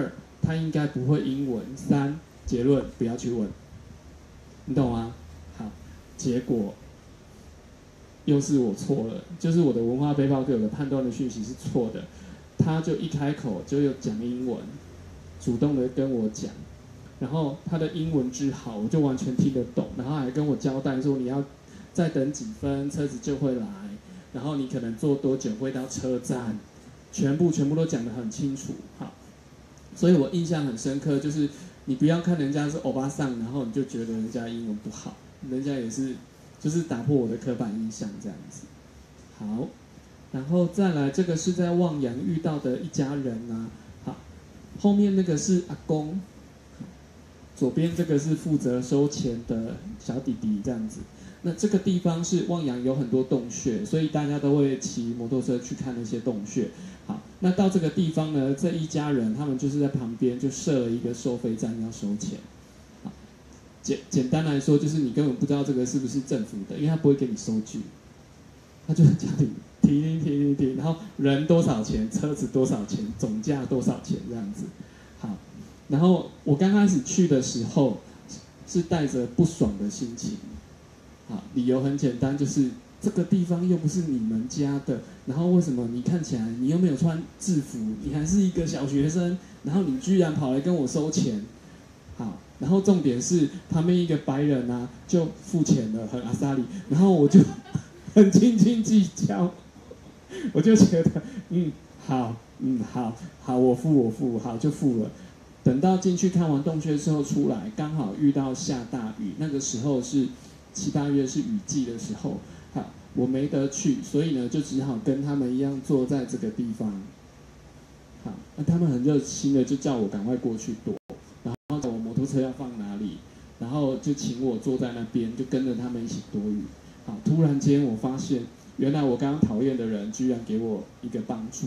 他应该不会英文。三，结论不要去问，你懂吗？好，结果又是我错了，就是我的文化背包给我的判断的讯息是错的。他就一开口就有讲英文，主动的跟我讲，然后他的英文之好，我就完全听得懂，然后还跟我交代说你要再等几分车子就会来，然后你可能坐多久会到车站，全部全部都讲得很清楚。好，所以我印象很深刻，就是你不要看人家是欧巴桑，然后你就觉得人家英文不好，人家也是就是打破我的刻板印象这样子。好，然后再来这个是在望洋遇到的一家人啊，好，后面那个是阿公，左边这个是负责收钱的小弟弟这样子。那这个地方是望洋有很多洞穴，所以大家都会骑摩托车去看那些洞穴。好，那到这个地方呢，这一家人他们就是在旁边就设了一个收费站要收钱。好，简简单来说就是你根本不知道这个是不是政府的，因为他不会给你收据，他就叫你提提提提提，然后人多少钱，车子多少钱，总价多少钱这样子。好，然后我刚开始去的时候是带着不爽的心情。好，理由很简单，就是这个地方又不是你们家的，然后为什么你看起来你又没有穿制服，你还是一个小学生，然后你居然跑来跟我收钱？好，然后重点是旁边一个白人啊就付钱了，很阿萨里，然后我就很斤斤计较，我就觉得嗯好嗯好好我付我付好就付了。等到进去看完洞穴之后出来，刚好遇到下大雨，那个时候是七八月是雨季的时候，好，我没得去，所以呢就只好跟他们一样坐在这个地方。好，那他们很热心的就叫我赶快过去躲，然后我摩托车要放哪里，然后就请我坐在那边，就跟着他们一起躲雨。好，突然间我发现，原来我刚刚讨厌的人居然给我一个帮助，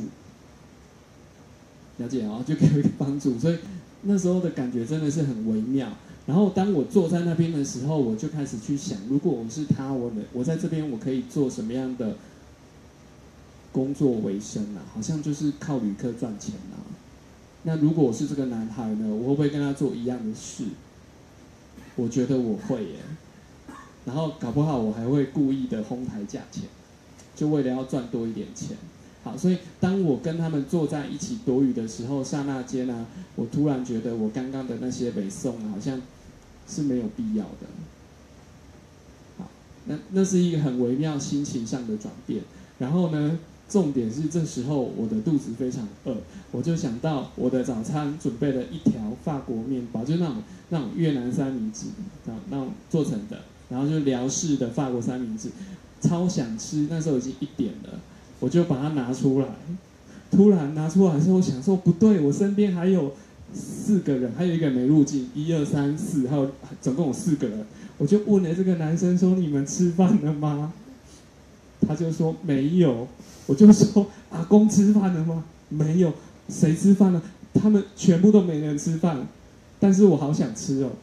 了解哦，就给我一个帮助，所以那时候的感觉真的是很微妙。然后当我坐在那边的时候，我就开始去想，如果我是他，我的我在这边我可以做什么样的工作为生啊？好像就是靠旅客赚钱啊。那如果我是这个男孩呢，我会不会跟他做一样的事？我觉得我会耶。然后搞不好我还会故意的哄抬价钱，就为了要赚多一点钱。好，所以当我跟他们坐在一起躲雨的时候，刹那间呢，我突然觉得我刚刚的那些北宋啊，好像是没有必要的。好，那那是一个很微妙心情上的转变。然后呢，重点是这时候我的肚子非常饿，我就想到我的早餐准备了一条法国面包，就是那种那种越南三明治，那种做成的，然后就辽式的法国三明治，超想吃。那时候已经一点了。我就把它拿出来，突然拿出来的时候，我想说不对，我身边还有四个人，还有一个没入境，一二三四，还有总共有四个人。我就问了这个男生说：“你们吃饭了吗？”他就说没有。我就说：“阿公吃饭了吗？”没有。谁吃饭了？他们全部都没人吃饭，但是我好想吃哦。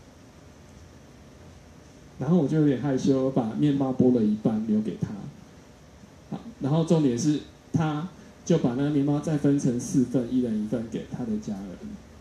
然后我就有点害羞，我把面包剥了一半留给他。好，然后重点是，他就把那个面包再分成四份，一人一份给他的家人。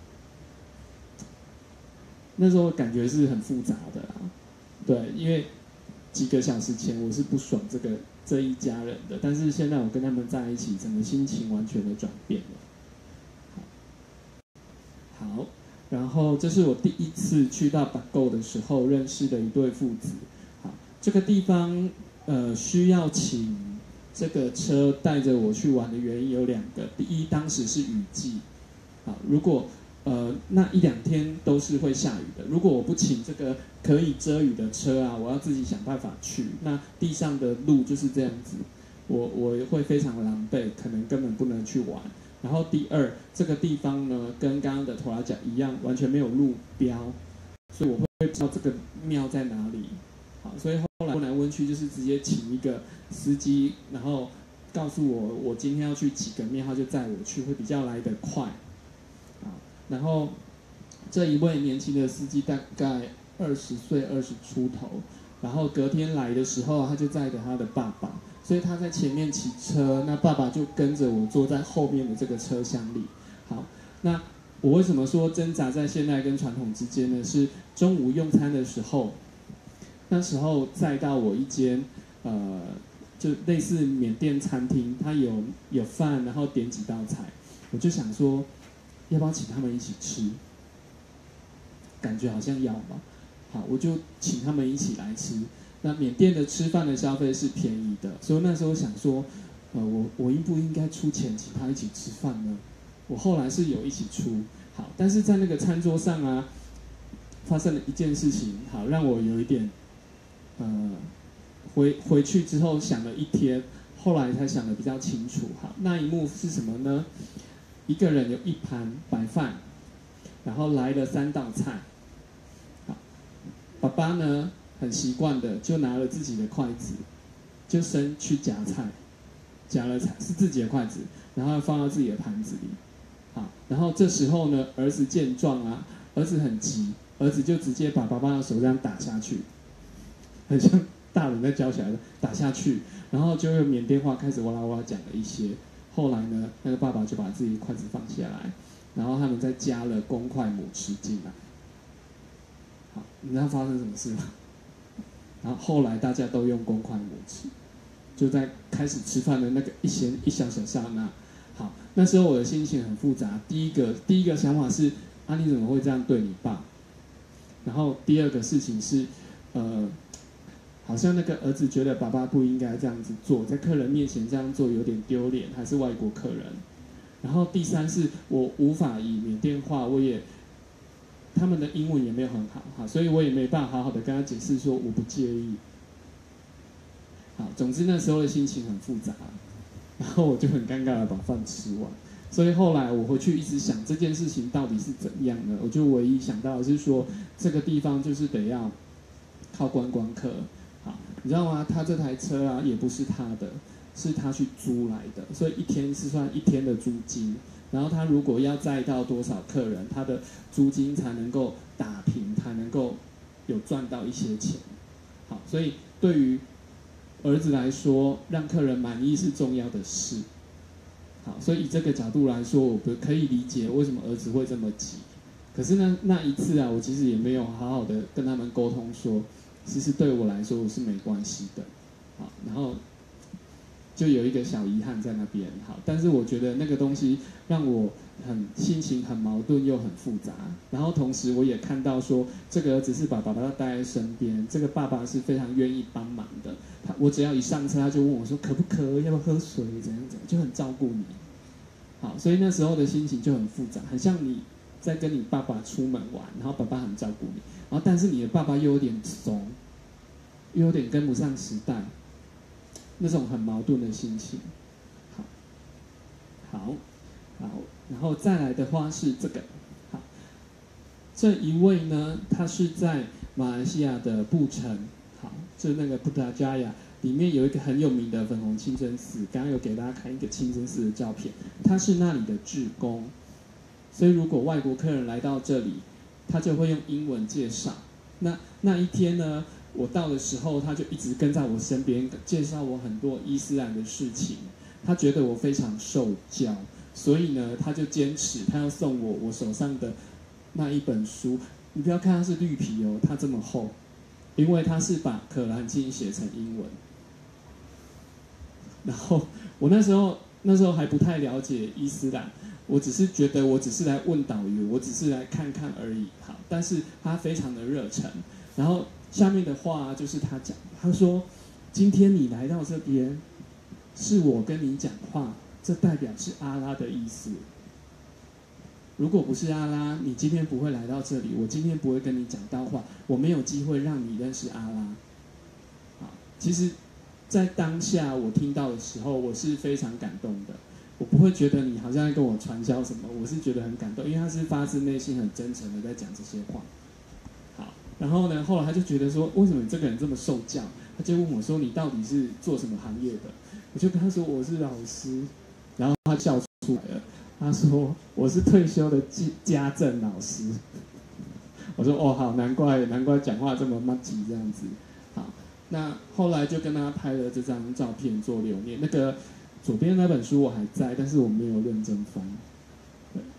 那时候感觉是很复杂的啦，对，因为几个小时前我是不爽这个这一家人的，但是现在我跟他们在一起，整个心情完全的转变了。好，好，然后这是我第一次去到巴沟的时候认识的一对父子。好，这个地方呃需要请这个车带着我去玩的原因有两个，第一，当时是雨季，好，如果呃那一两天都是会下雨的，如果我不请这个可以遮雨的车啊，我要自己想办法去，那地上的路就是这样子，我我会非常狼狈，可能根本不能去玩。然后第二，这个地方呢跟刚刚的托拉贾一样，完全没有路标，所以我会不知道这个庙在哪里。好，所以后来问来问去就是直接请一个司机，然后告诉我我今天要去几个庙，他就载我去，会比较来得快。好，然后这一位年轻的司机大概二十岁二十出头，然后隔天来的时候他就载着他的爸爸，所以他在前面骑车，那爸爸就跟着我坐在后面的这个车厢里。好，那我为什么说挣扎在现代跟传统之间呢？是中午用餐的时候，那时候再到我一间呃，就类似缅甸餐厅，它有有饭，然后点几道菜，我就想说，要不要请他们一起吃？感觉好像要吧。好，我就请他们一起来吃。那缅甸的吃饭的消费是便宜的，所以那时候想说，呃，我我应不应该出钱请他一起吃饭呢？我后来是有一起出，好，但是在那个餐桌上啊，发生了一件事情，好，让我有一点，呃，回回去之后想了一天，后来才想得比较清楚。好，那一幕是什么呢？一个人有一盘白饭，然后来了三道菜。好，爸爸呢很习惯的就拿了自己的筷子，就伸去夹菜，夹了菜是自己的筷子，然后放到自己的盘子里。好，然后这时候呢，儿子见状啊，儿子很急，儿子就直接把爸爸的手这样打下去，很像大人在教小孩打下去，然后就用缅甸话开始哇啦哇啦讲了一些。后来呢，那个爸爸就把自己的筷子放下来，然后他们再加了公筷母匙进来。好，你知道发生什么事吗？然后后来大家都用公筷母匙，就在开始吃饭的那个一闲一小小刹那。好，那时候我的心情很复杂。第一个第一个想法是，啊你怎么会这样对你爸？然后第二个事情是，呃，好像那个儿子觉得爸爸不应该这样子做，在客人面前这样做有点丢脸，还是外国客人。然后第三是我无法以缅甸话，我也他们的英文也没有很好，哈，所以我也没办法好好的跟他解释说我不介意。好，总之那时候的心情很复杂。然后我就很尴尬的把饭吃完，所以后来我回去一直想这件事情到底是怎样的，我就唯一想到的是说，这个地方就是得要靠观光客。好，你知道吗？他这台车啊也不是他的，是他去租来的，所以一天是算一天的租金。然后他如果要载到多少客人，他的租金才能够打平，才能够有赚到一些钱。好，所以对于儿子来说，让客人满意是重要的事。好，所以以这个角度来说，我可以理解为什么儿子会这么急。可是呢，那一次啊，我其实也没有好好的跟他们沟通说，其实对我来说我是没关系的。好，然后就有一个小遗憾在那边。好，但是我觉得那个东西让我很心情很矛盾又很复杂。然后同时我也看到说，这个儿子是把爸爸带在身边，这个爸爸是非常愿意帮忙的。他我只要一上车，他就问我说可不可以，要不要喝水，怎样怎样，就很照顾你。好，所以那时候的心情就很复杂，很像你在跟你爸爸出门玩，然后爸爸很照顾你，然后但是你的爸爸又有点怂，又有点跟不上时代，那种很矛盾的心情。好，好，好，然后再来的话是这个，好，这一位呢，他是在马来西亚的布城，好，就那个布达加亚里面有一个很有名的粉红清真寺，刚刚有给大家看一个清真寺的照片，他是那里的志工，所以如果外国客人来到这里，他就会用英文介绍。那那一天呢，我到的时候，他就一直跟在我身边，介绍我很多伊斯兰的事情。他觉得我非常受教，所以呢，他就坚持他要送我我手上的那一本书。你不要看它是绿皮哦，它这么厚，因为他是把可兰经写成英文。然后我那时候那时候还不太了解伊斯兰，我只是觉得我只是来问导游，我只是来看看而已。好，但是他非常的热忱。然后下面的话就是他讲，他说：“今天你来到这边，是我跟你讲话，这代表是阿拉的意思。如果不是阿拉，你今天不会来到这里，我今天不会跟你讲到话，我没有机会让你认识阿拉。”好，其实，在当下我听到的时候，我是非常感动的。我不会觉得你好像在跟我传销什么，我是觉得很感动，因为他是发自内心、很真诚的在讲这些话。好，然后呢，后来他就觉得说，为什么你这个人这么受教？他就问我说，你到底是做什么行业的？我就跟他说我是老师，然后他笑出来了，他说我是退休的家政老师。我说哦好，难怪难怪讲话这么麻吉这样子。好，那后来就跟他拍了这张照片做留念。那个左边那本书我还在，但是我没有认真翻。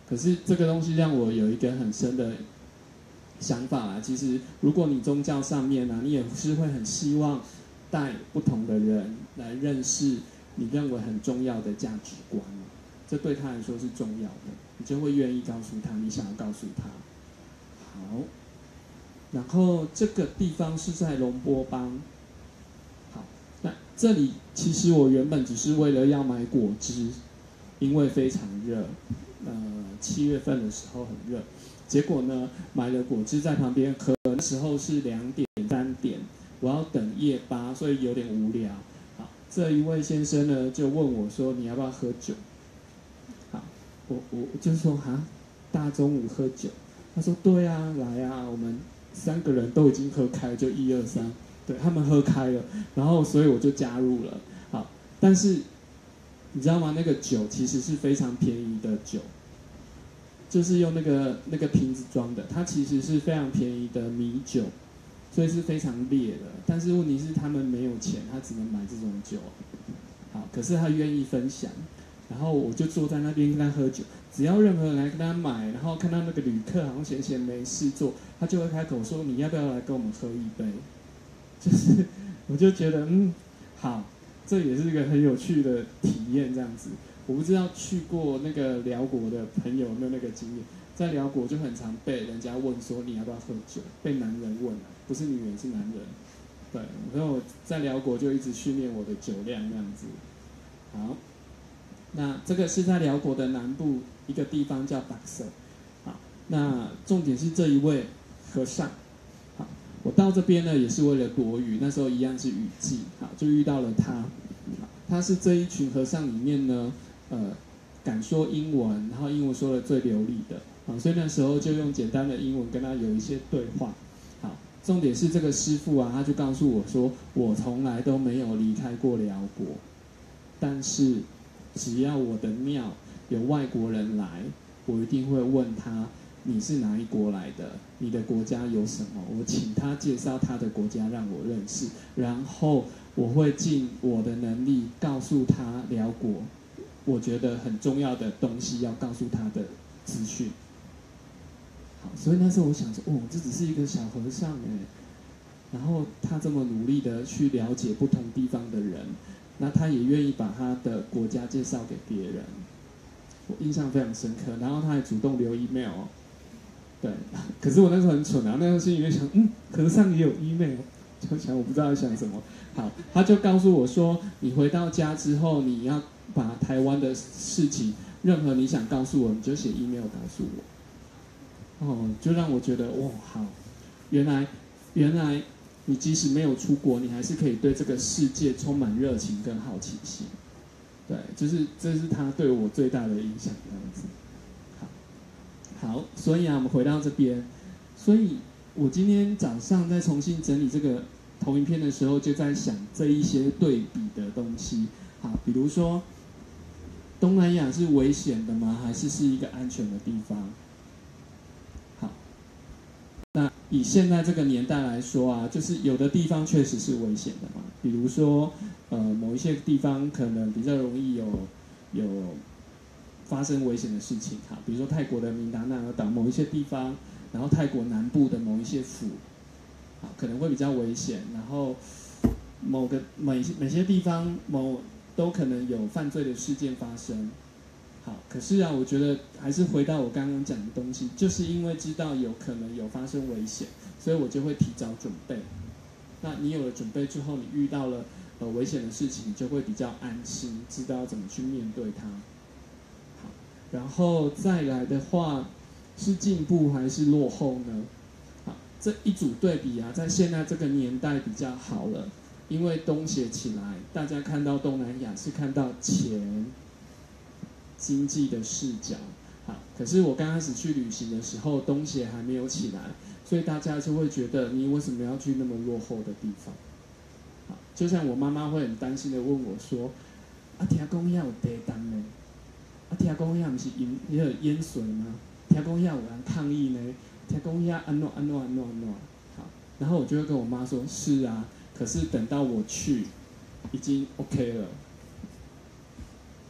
可是这个东西让我有一个很深的想法啦。其实如果你宗教上面啊，你也是会很希望带不同的人来认识你认为很重要的价值观，这对他来说是重要的，你就会愿意告诉他你想要告诉他。好，然后这个地方是在龙波邦。好，那这里其实我原本只是为了要买果汁，因为非常热，呃，七月份的时候很热。结果呢，买了果汁在旁边喝，那时候是两点三点，我要等夜八，所以有点无聊。好，这一位先生呢就问我说：“你要不要喝酒？”好，我我就说：“哈，大中午喝酒？”他说：“对啊，来啊，我们三个人都已经喝开，就一二三，对他们喝开了，然后所以我就加入了。好，但是你知道吗？那个酒其实是非常便宜的酒。”就是用那个那个瓶子装的，它其实是非常便宜的米酒，所以是非常烈的。但是问题是他们没有钱，他只能买这种酒。好，可是他愿意分享，然后我就坐在那边跟他喝酒。只要任何人来跟他买，然后看到那个旅客好像闲闲没事做，他就会开口说：“你要不要来跟我们喝一杯？”就是我就觉得嗯好，这也是一个很有趣的体验这样子。我不知道去过那个辽国的朋友有没有那个经验，在辽国就很常被人家问说你要不要喝酒，被男人问啊，不是女人是男人。对，所以我在辽国就一直训练我的酒量那样子。好，那这个是在辽国的南部一个地方叫巴色。好，那重点是这一位和尚。好，我到这边呢也是为了躲雨，那时候一样是雨季，好，就遇到了他。好，他是这一群和尚里面呢。呃，敢说英文，然后英文说的最流利的，啊，所以那时候就用简单的英文跟他有一些对话。好，重点是这个师父啊，他就告诉我说，我从来都没有离开过辽国，但是只要我的庙有外国人来，我一定会问他你是哪一国来的，你的国家有什么，我请他介绍他的国家让我认识，然后我会尽我的能力告诉他辽国我觉得很重要的东西要告诉他的资讯。好，所以那时候我想说，哦，这只是一个小和尚哎，然后他这么努力的去了解不同地方的人，那他也愿意把他的国家介绍给别人，我印象非常深刻。然后他还主动留 email， 对，可是我那时候很蠢啊，那时候心里面想，嗯，和尚也有 email， 就想我不知道在想什么。好，他就告诉我说，你回到家之后，你要把台湾的事情，任何你想告诉我，你就写 email 告诉我。哦，就让我觉得哇，好，原来原来你即使没有出国，你还是可以对这个世界充满热情跟好奇心。对，就是这是他对我最大的影响，这样子。好，好，所以啊，我们回到这边，所以我今天早上在重新整理这个投影片的时候，就在想这一些对比的东西。好，比如说。东南亚是危险的吗？还是是一个安全的地方？好，那以现在这个年代来说啊，就是有的地方确实是危险的嘛。比如说，呃，某一些地方可能比较容易有有发生危险的事情。哈，比如说泰国的明达纳尔岛某一些地方，然后泰国南部的某一些府，好，可能会比较危险。然后某个每每些地方某都可能有犯罪的事件发生。好，可是啊，我觉得还是回到我刚刚讲的东西，就是因为知道有可能有发生危险，所以我就会提早准备。那你有了准备之后，你遇到了呃危险的事情，你就会比较安心，知道怎么去面对它。好，然后再来的话，是进步还是落后呢？好，这一组对比啊，在现在这个年代比较好了。因为东协起来，大家看到东南亚是看到钱、经济的视角。好，可是我刚开始去旅行的时候，东协还没有起来，所以大家就会觉得你为什么要去那么落后的地方？好，就像我妈妈会很担心的问我说：“啊，听讲遐有地震呢？啊，听讲遐不是淹那个淹水吗？听讲遐有人抗议呢？听讲遐安怎安怎安怎安怎？”好，然后我就会跟我妈说：“是啊。”可是等到我去，已经 OK 了。好，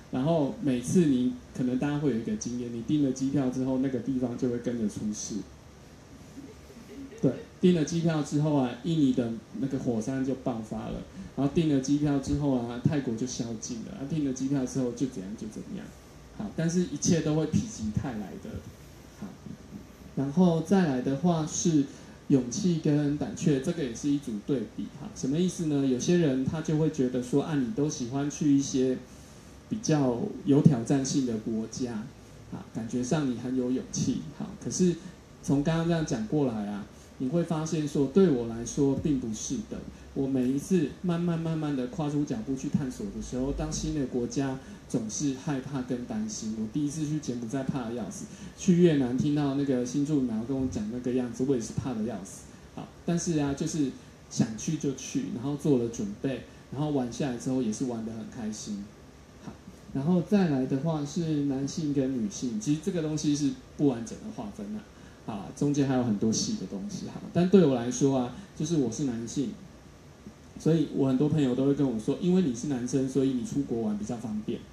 然后每次你可能大家会有一个经验，你订了机票之后，那个地方就会跟着出事。对，订了机票之后啊，印尼的那个火山就爆发了，然后订了机票之后啊，泰国就宵禁了，啊，订了机票之后就怎样就怎样。好，但是一切都会否极泰来的。好，然后再来的话是勇气跟胆怯，这个也是一组对比哈。什么意思呢？有些人他就会觉得说，啊，你都喜欢去一些比较有挑战性的国家，啊，感觉上你很有勇气，好，可是从刚刚这样讲过来啊，你会发现说，对我来说并不是的。我每一次慢慢慢慢的跨出脚步去探索的时候，当新的国家总是害怕跟担心。我第一次去柬埔寨怕得要死，去越南听到那个新住民跟我讲那个样子，我也是怕得要死。好，但是啊，就是想去就去，然后做了准备，然后玩下来之后也是玩得很开心。好，然后再来的话是男性跟女性，其实这个东西是不完整的划分啊。好，中间还有很多细的东西。好，但对我来说啊，就是我是男性。所以我很多朋友都会跟我说，因为你是男生，所以你出国玩比较方便，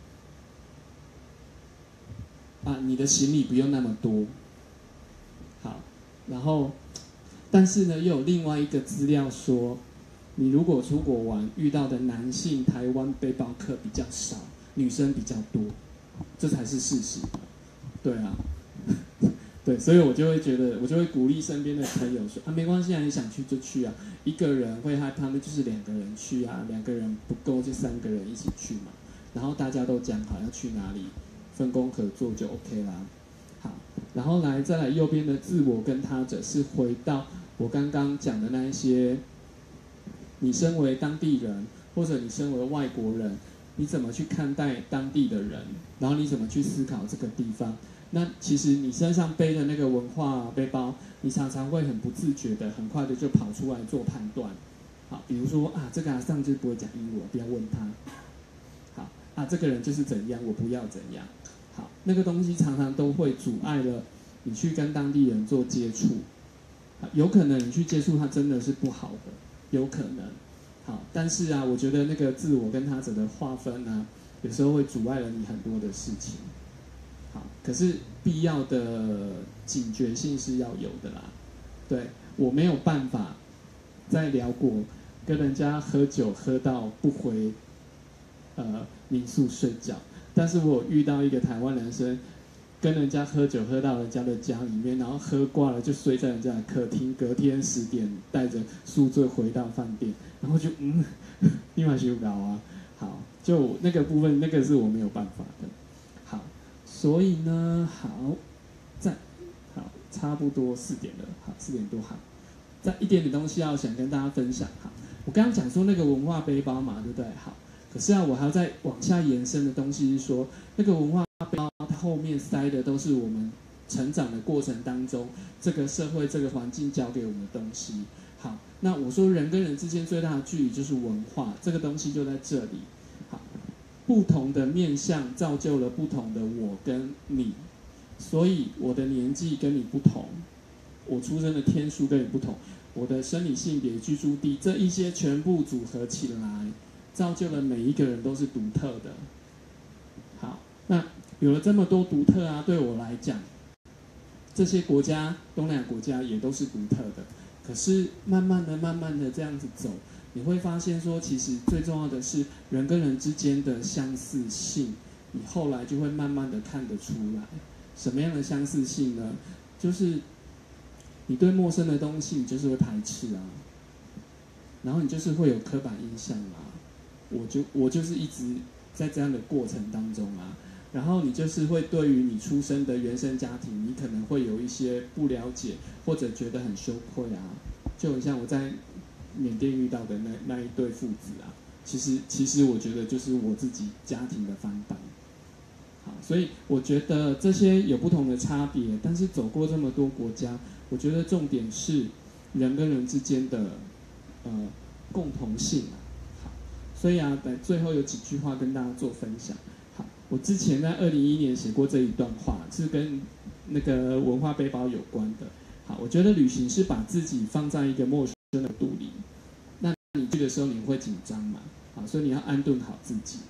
啊，你的行李不用那么多。好，然后，但是呢，又有另外一个资料说，你如果出国玩遇到的男性台湾背包客比较少，女生比较多，这才是事实。对啊。对，所以我就会觉得，我就会鼓励身边的朋友说啊，没关系啊，你想去就去啊。一个人会害怕，那就是两个人去啊，两个人不够就三个人一起去嘛。然后大家都讲好要去哪里，分工合作就 OK 啦。好，然后来再来右边的自我跟他者是回到我刚刚讲的那一些，你身为当地人或者你身为外国人，你怎么去看待当地的人，然后你怎么去思考这个地方。那其实你身上背的那个文化背包，你常常会很不自觉的、很快的就跑出来做判断。好，比如说啊，这个阿桑就不会讲英文，不要问他。好啊，这个人就是怎样，我不要怎样。好，那个东西常常都会阻碍了你去跟当地人做接触。有可能你去接触他真的是不好的，有可能。好，但是啊，我觉得那个自我跟他者的划分啊，有时候会阻碍了你很多的事情。好，可是必要的警觉性是要有的啦。对，我没有办法在辽国跟人家喝酒喝到不回呃民宿睡觉，但是我有遇到一个台湾男生跟人家喝酒喝到人家的家里面，然后喝挂了就睡在人家的客厅，隔天十点带着宿醉回到饭店，然后就嗯，立马修稿啊。好，就那个部分，那个是我没有办法的。好。所以呢，好，在好差不多四点了，好四点多好，再一点点东西要想跟大家分享。好，我刚刚讲说那个文化背包嘛，对不对？好，可是啊，我还要再往下延伸的东西是说，那个文化背包它后面塞的都是我们成长的过程当中，这个社会这个环境教给我们的东西。好，那我说人跟人之间最大的距离就是文化，这个东西就在这里。好。不同的面向造就了不同的我跟你，所以我的年纪跟你不同，我出生的天数跟你不同，我的生理性别、居住地这一些全部组合起来，造就了每一个人都是独特的。好，那有了这么多独特啊，对我来讲，这些国家东南亚国家也都是独特的。可是慢慢的、慢慢的这样子走。你会发现说，其实最重要的是人跟人之间的相似性，你后来就会慢慢的看得出来。什么样的相似性呢？就是你对陌生的东西，你就是会排斥啊，然后你就是会有刻板印象啊。我就我就是一直在这样的过程当中啊，然后你就是会对于你出生的原生家庭，你可能会有一些不了解，或者觉得很羞愧啊。就很像我在缅甸遇到的那那一对父子啊，其实其实我觉得就是我自己家庭的翻版。好，所以我觉得这些有不同的差别，但是走过这么多国家，我觉得重点是人跟人之间的呃共同性啊。好，所以啊，在最后有几句话跟大家做分享。好，我之前在二零一一年写过这一段话，是跟那个文化背包有关的。好，我觉得旅行是把自己放在一个陌生的度里，那你去的时候你会紧张嘛？好，所以你要安顿好自己。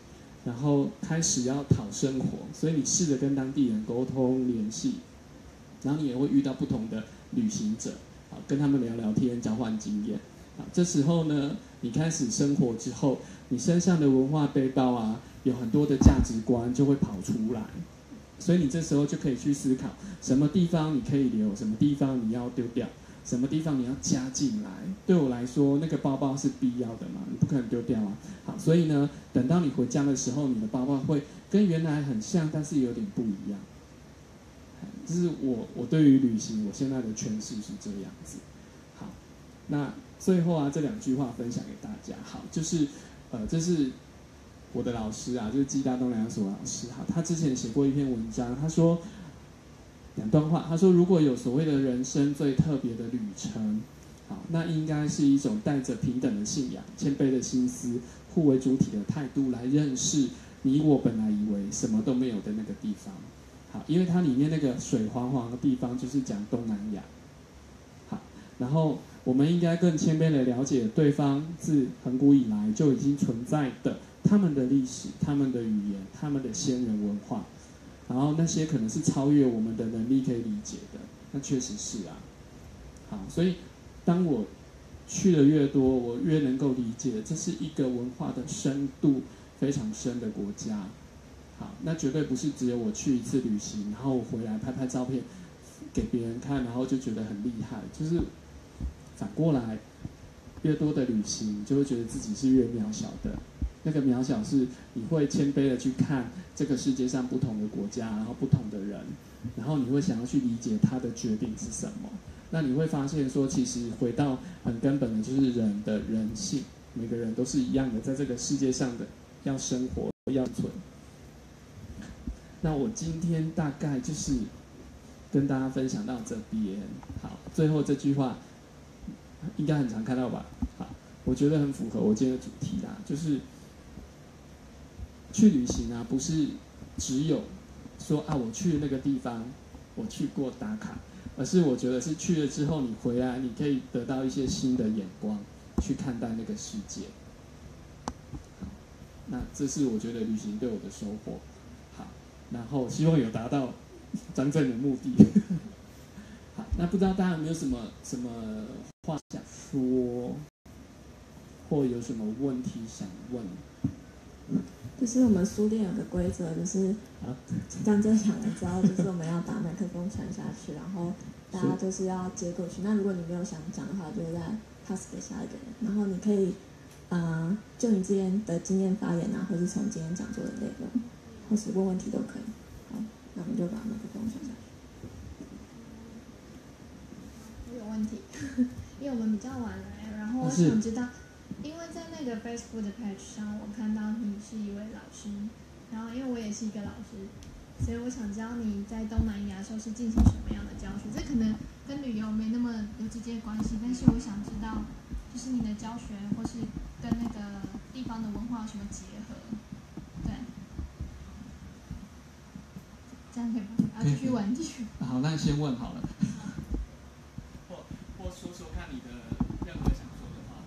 然后开始要讨生活，所以你试着跟当地人沟通联系，然后你也会遇到不同的旅行者，啊，跟他们聊聊天，交换经验。啊，这时候呢，你开始生活之后，你身上的文化背包啊，有很多的价值观就会跑出来，所以你这时候就可以去思考，什么地方你可以留，什么地方你要丢掉。什么地方你要加进来？对我来说，那个包包是必要的嘛，你不可能丢掉啊。好，所以呢，等到你回家的时候，你的包包会跟原来很像，但是有点不一样。这是我我对于旅行我现在的诠释是这样子。好，那最后啊，这两句话分享给大家。好，就是呃，这是我的老师啊，就是暨大东南亚所老师哈，他之前写过一篇文章，他说。两段话，他说：“如果有所谓的人生最特别的旅程，好，那应该是一种带着平等的信仰、谦卑的心思、互为主体的态度来认识你我本来以为什么都没有的那个地方。好，因为它里面那个水黄黄的地方就是讲东南亚。好，然后我们应该更谦卑的了解对方自恒古以来就已经存在的他们的历史、他们的语言、他们的先人文化。”然后那些可能是超越我们的能力可以理解的，那确实是啊。好，所以当我去的越多，我越能够理解，这是一个文化的深度非常深的国家。好，那绝对不是只有我去一次旅行，然后我回来拍拍照片给别人看，然后就觉得很厉害。就是反过来，越多的旅行，就会觉得自己是越渺小的。那个渺小是你会谦卑的去看这个世界上不同的国家，然后不同的人，然后你会想要去理解他的决定是什么。那你会发现说，其实回到很根本的就是人的人性，每个人都是一样的，在这个世界上的要生活要存。那我今天大概就是跟大家分享到这边。好，最后这句话应该很常看到吧？好，我觉得很符合我今天的主题啦，就是去旅行啊，不是只有说啊，我去那个地方，我去过打卡，而是我觉得是去了之后，你回来，你可以得到一些新的眼光去看待那个世界。好，那这是我觉得旅行对我的收获。好，然后希望有达到张正的目的。好，那不知道大家有没有什么什么话想说，或有什么问题想问？ 就是我们书店有个规则，就是张正想的知道，就是我们要把麦克风传下去，然后大家就是要接过去。那如果你没有想讲的话，就再 pass 给下一个人。然后你可以，呃，就你之前的经验发言啊，或是从今天讲座的内容，或是问问题都可以。好，那我们就把麦克风传下去。 我有问题，因为我们比较晚来，然后我想知道。因为在那个 Facebook 的 page 上，我看到你是一位老师，然后因为我也是一个老师，所以我想知道你在东南亚时候是进行什么样的教学。这可能跟旅游没那么有直接关系，但是我想知道，就是你的教学或是跟那个地方的文化有什么结合？对，这样可以吗？啊，继续问，继续。 好，那先问好了，或或说说看你的任何想说的话。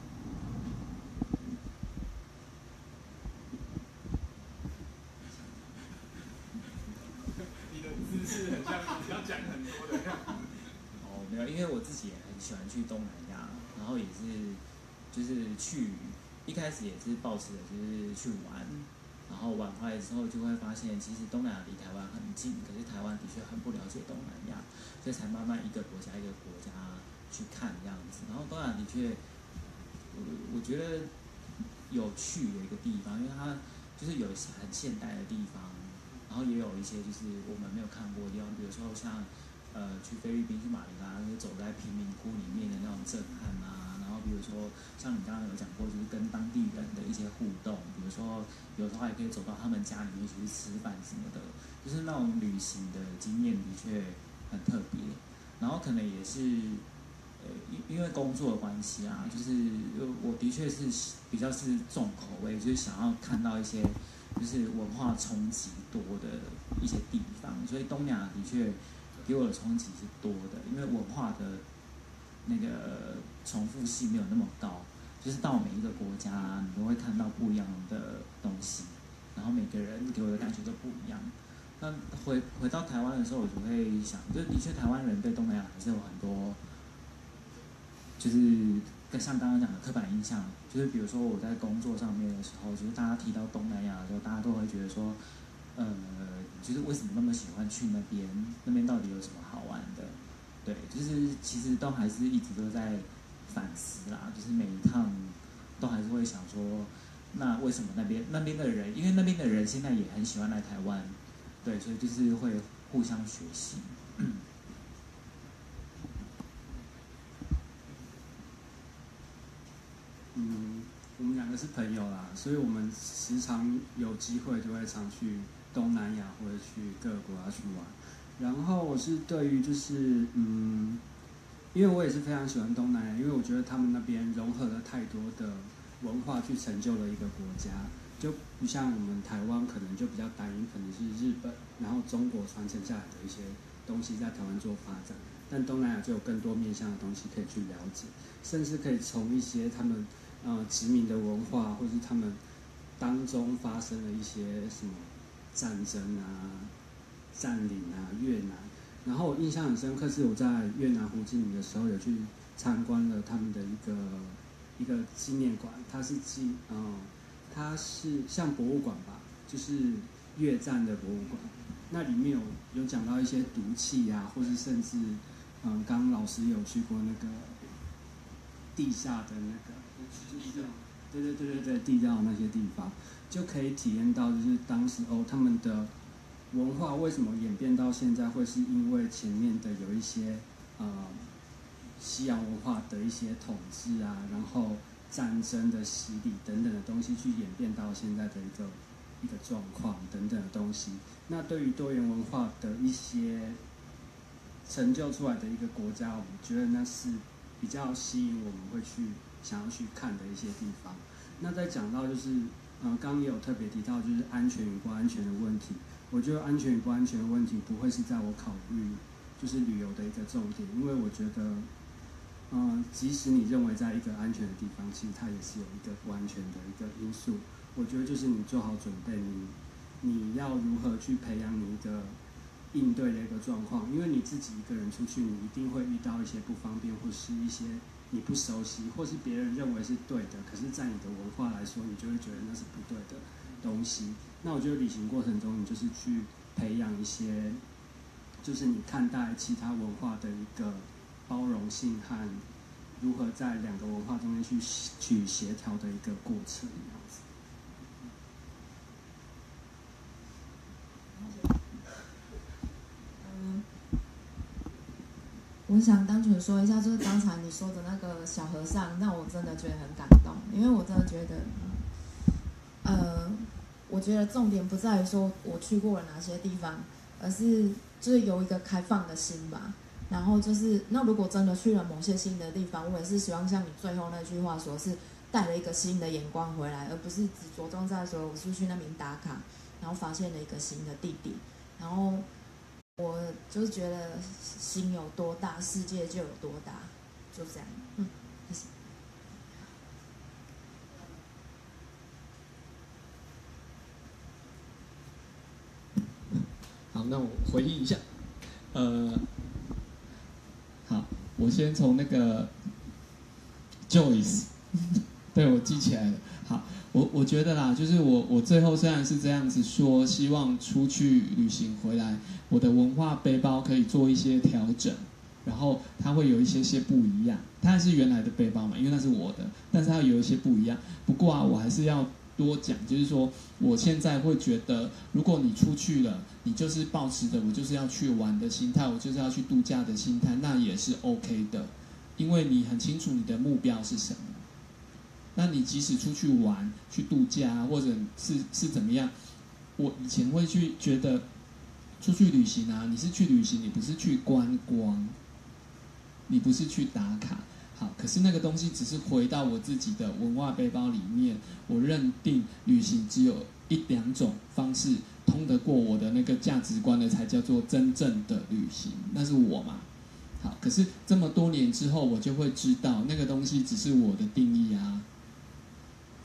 是很像你要讲很多的。 哦，没有，因为我自己也很喜欢去东南亚，然后也是就是去一开始也是抱持的就是去玩，然后玩回来之后就会发现，其实东南亚离台湾很近，可是台湾的确很不了解东南亚，所以才慢慢一个国家一个国家去看这样子。然后东南亚的确，我我觉得有趣的一个地方，因为它就是有很现代的地方。然后也有一些就是我们没有看过的地方，比如说像呃去菲律宾去马尼拉，就是走在贫民窟里面的那种震撼啊。然后比如说像你刚刚有讲过，就是跟当地人的一些互动，比如说有时候还可以走到他们家里面去吃饭什么的，就是那种旅行的经验的确很特别。然后可能也是呃因为工作的关系啊，就是我的确是比较是重口味，就是想要看到一些。就是文化冲击多的一些地方，所以东南亚的确给我的冲击是多的，因为文化的那个重复性没有那么高，就是到每一个国家你都会看到不一样的东西， 然后每个人给我的感觉都不一样。那回回到台湾的时候，我就会想，就的确台湾人对东南亚还是有很多，就是跟像刚刚讲的刻板印象，就是比如说我在工作上面的时候，就是大家提到东南亚的时候，大家都会觉得说，呃，就是为什么那么喜欢去那边？那边到底有什么好玩的？对，就是其实都还是一直都在反思啦，就是每一趟都还是会想说，那为什么那边那边的人，因为那边的人现在也很喜欢来台湾，对，所以就是会互相学习。 嗯，我们两个是朋友啦，所以我们时常有机会就会常去东南亚或者去各个国家去玩。然后我是对于就是嗯，因为我也是非常喜欢东南亚，因为我觉得他们那边融合了太多的文化去成就了一个国家，就不像我们台湾可能就比较单一，可能是日本，然后中国传承下来的一些东西在台湾做发展，但东南亚就有更多面向的东西可以去了解，甚至可以从一些他们呃殖民的文化，或是他们当中发生了一些什么战争啊、占领啊越南。然后我印象很深刻，是我在越南胡志明的时候有去参观了他们的一个一个纪念馆，它是纪嗯、呃，它是像博物馆吧，就是越战的博物馆。那里面有有讲到一些毒气啊，或是甚至嗯，刚刚老师有去过那个地下的那个，对对对对对，地窖那些地方，就可以体验到就是当时哦他们的文化为什么演变到现在，会是因为前面的有一些呃西洋文化的一些统治啊，然后战争的洗礼等等的东西，去演变到现在的一个一个状况等等的东西。那对于多元文化的一些成就出来的一个国家，我们觉得那是比较吸引我们会去想要去看的一些地方。那再讲到就是，呃，刚刚也有特别提到，就是安全与不安全的问题。我觉得安全与不安全的问题不会是在我考虑就是旅游的一个重点，因为我觉得，呃，即使你认为在一个安全的地方，其实它也是有一个不安全的一个因素。我觉得就是你做好准备，你你要如何去培养你一个应对的一个状况，因为你自己一个人出去，你一定会遇到一些不方便，或是一些你不熟悉，或是别人认为是对的，可是在你的文化来说，你就会觉得那是不对的东西。那我觉得旅行过程中，你就是去培养一些，就是你看待其他文化的一个包容性和如何在两个文化中间去去协调的一个过程，这样子。 嗯，我想单纯说一下，就是刚才你说的那个小和尚，让我真的觉得很感动，因为我真的觉得，呃，我觉得重点不在于说我去过了哪些地方，而是就是有一个开放的心吧。然后就是，那如果真的去了某些新的地方，我也是希望像你最后那句话说，是带了一个新的眼光回来，而不是只着重在说我是去那边打卡，然后发现了一个新的地点。然后我就是觉得心有多大，世界就有多大，就这样。嗯，谢谢。 好，那我回应一下，呃，好，我先从那个 Joyce， 对，我记起来了。好，我我觉得啦，就是我我最后虽然是这样子说，希望出去旅行回来，我的文化背包可以做一些调整，然后它会有一些些不一样。它还是原来的背包嘛，因为那是我的，但是它有一些不一样。不过啊，我还是要多讲，就是说，我现在会觉得，如果你出去了，你就是抱持着我就是要去玩的心态，我就是要去度假的心态，那也是 OK 的，因为你很清楚你的目标是什么。那你即使出去玩、去度假，或者是是怎么样，我以前会去觉得，出去旅行啊，你是去旅行，你不是去观光，你不是去打卡。好，可是那个东西只是回到我自己的文化背包里面，我认定旅行只有一两种方式通得过我的那个价值观的，才叫做真正的旅行，那是我嘛。好，可是这么多年之后，我就会知道那个东西只是我的定义啊。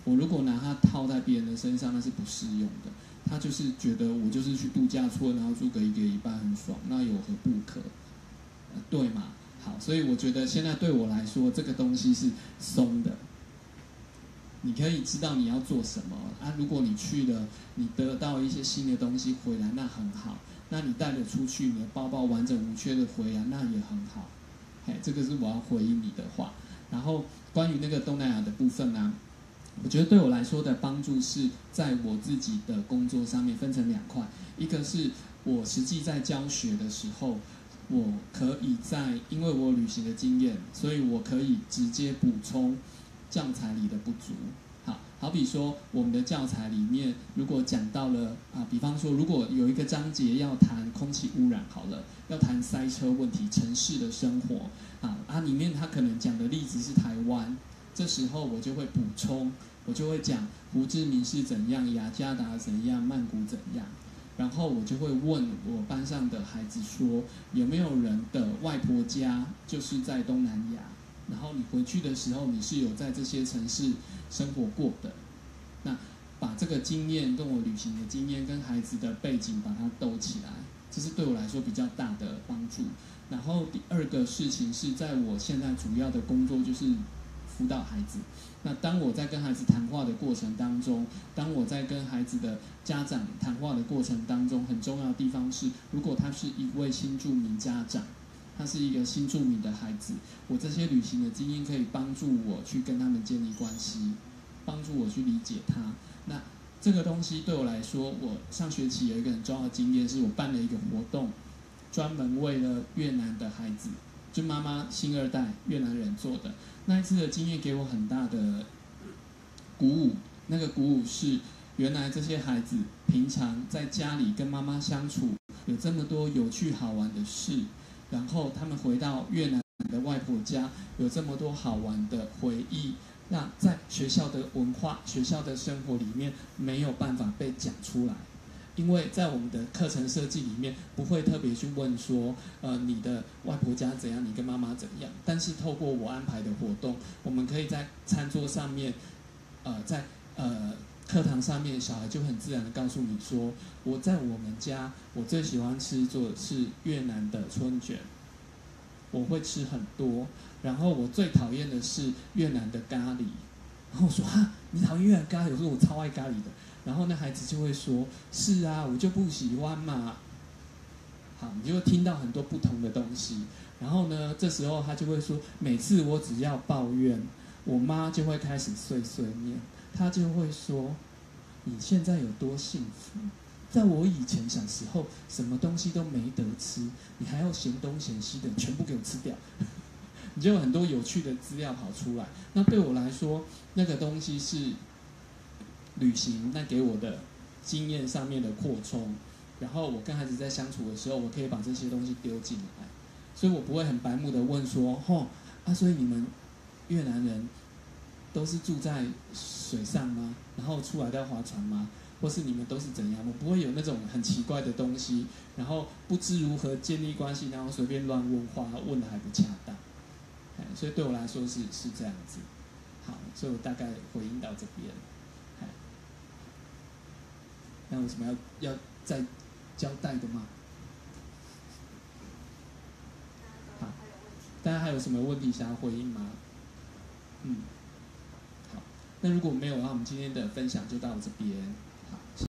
我如果拿它套在别人的身上，那是不适用的。他就是觉得我就是去度假村，然后住个一个礼拜很爽，那有何不可？呃、对嘛？好，所以我觉得现在对我来说，这个东西是松的。你可以知道你要做什么啊。如果你去了，你得到一些新的东西回来，那很好。那你带了出去，你的包包完整无缺的回来，那也很好。嘿，这个是我要回应你的话。然后关于那个东南亚的部分呢、啊，我觉得对我来说的帮助是在我自己的工作上面分成两块，一个是我实际在教学的时候，我可以在因为我有旅行的经验，所以我可以直接补充教材里的不足。好，好比说我们的教材里面，如果讲到了啊，比方说如果有一个章节要谈空气污染，好了，要谈塞车问题、城市的生活啊，啊里面他可能讲的例子是台湾，这时候我就会补充，我就会讲胡志明市怎样，雅加达怎样，曼谷怎样。然后我就会问我班上的孩子说，有没有人的外婆家就是在东南亚？然后你回去的时候，你是有在这些城市生活过的。那把这个经验跟我旅行的经验跟孩子的背景把它兜起来，这是对我来说比较大的帮助。然后第二个事情是在我现在主要的工作就是辅导孩子。那当我在跟孩子谈话的过程当中，当我在跟孩子的家长谈话的过程当中，很重要的地方是，如果他是一位新住民家长，他是一个新住民的孩子，我这些旅行的经验可以帮助我去跟他们建立关系，帮助我去理解他。那这个东西对我来说，我上学期有一个很重要的经验，是我办了一个活动，专门为了越南的孩子，就妈妈新二代越南人做的。那一次的经验给我很大的鼓舞，那个鼓舞是原来这些孩子平常在家里跟妈妈相处，有这么多有趣好玩的事，然后他们回到越南的外婆家，有这么多好玩的回忆，那在学校的文化、学校的生活里面没有办法被讲出来。因为在我们的课程设计里面，不会特别去问说，呃，你的外婆家怎样，你跟妈妈怎样。但是透过我安排的活动，我们可以在餐桌上面，呃，在呃课堂上面，小孩就很自然的告诉你说，我在我们家，我最喜欢吃做的是越南的春卷，我会吃很多。然后我最讨厌的是越南的咖喱。然后我说啊，你讨厌越南咖喱？我说我超爱咖喱的。然后那孩子就会说：“是啊，我就不喜欢嘛。”好，你就会听到很多不同的东西。然后呢，这时候他就会说：“每次我只要抱怨，我妈就会开始碎碎念。她就会说：‘你现在有多幸福？在我以前小时候，什么东西都没得吃，你还要嫌东嫌西的，全部给我吃掉。’你就有很多有趣的资料跑出来。那对我来说，那个东西是旅行那给我的经验上面的扩充，然后我跟孩子在相处的时候，我可以把这些东西丢进来，所以我不会很白目的问说，吼啊，所以你们越南人都是住在水上吗？然后出来都要划船吗？或是你们都是怎样？我不会有那种很奇怪的东西，然后不知如何建立关系，然后随便乱问话，问的还不恰当。所以对我来说是是这样子。好，所以我大概回应到这边。那有什么要要再交代的吗？好，大家还有什么问题想要回应吗？嗯，好，那如果没有的话，我们今天的分享就到这边。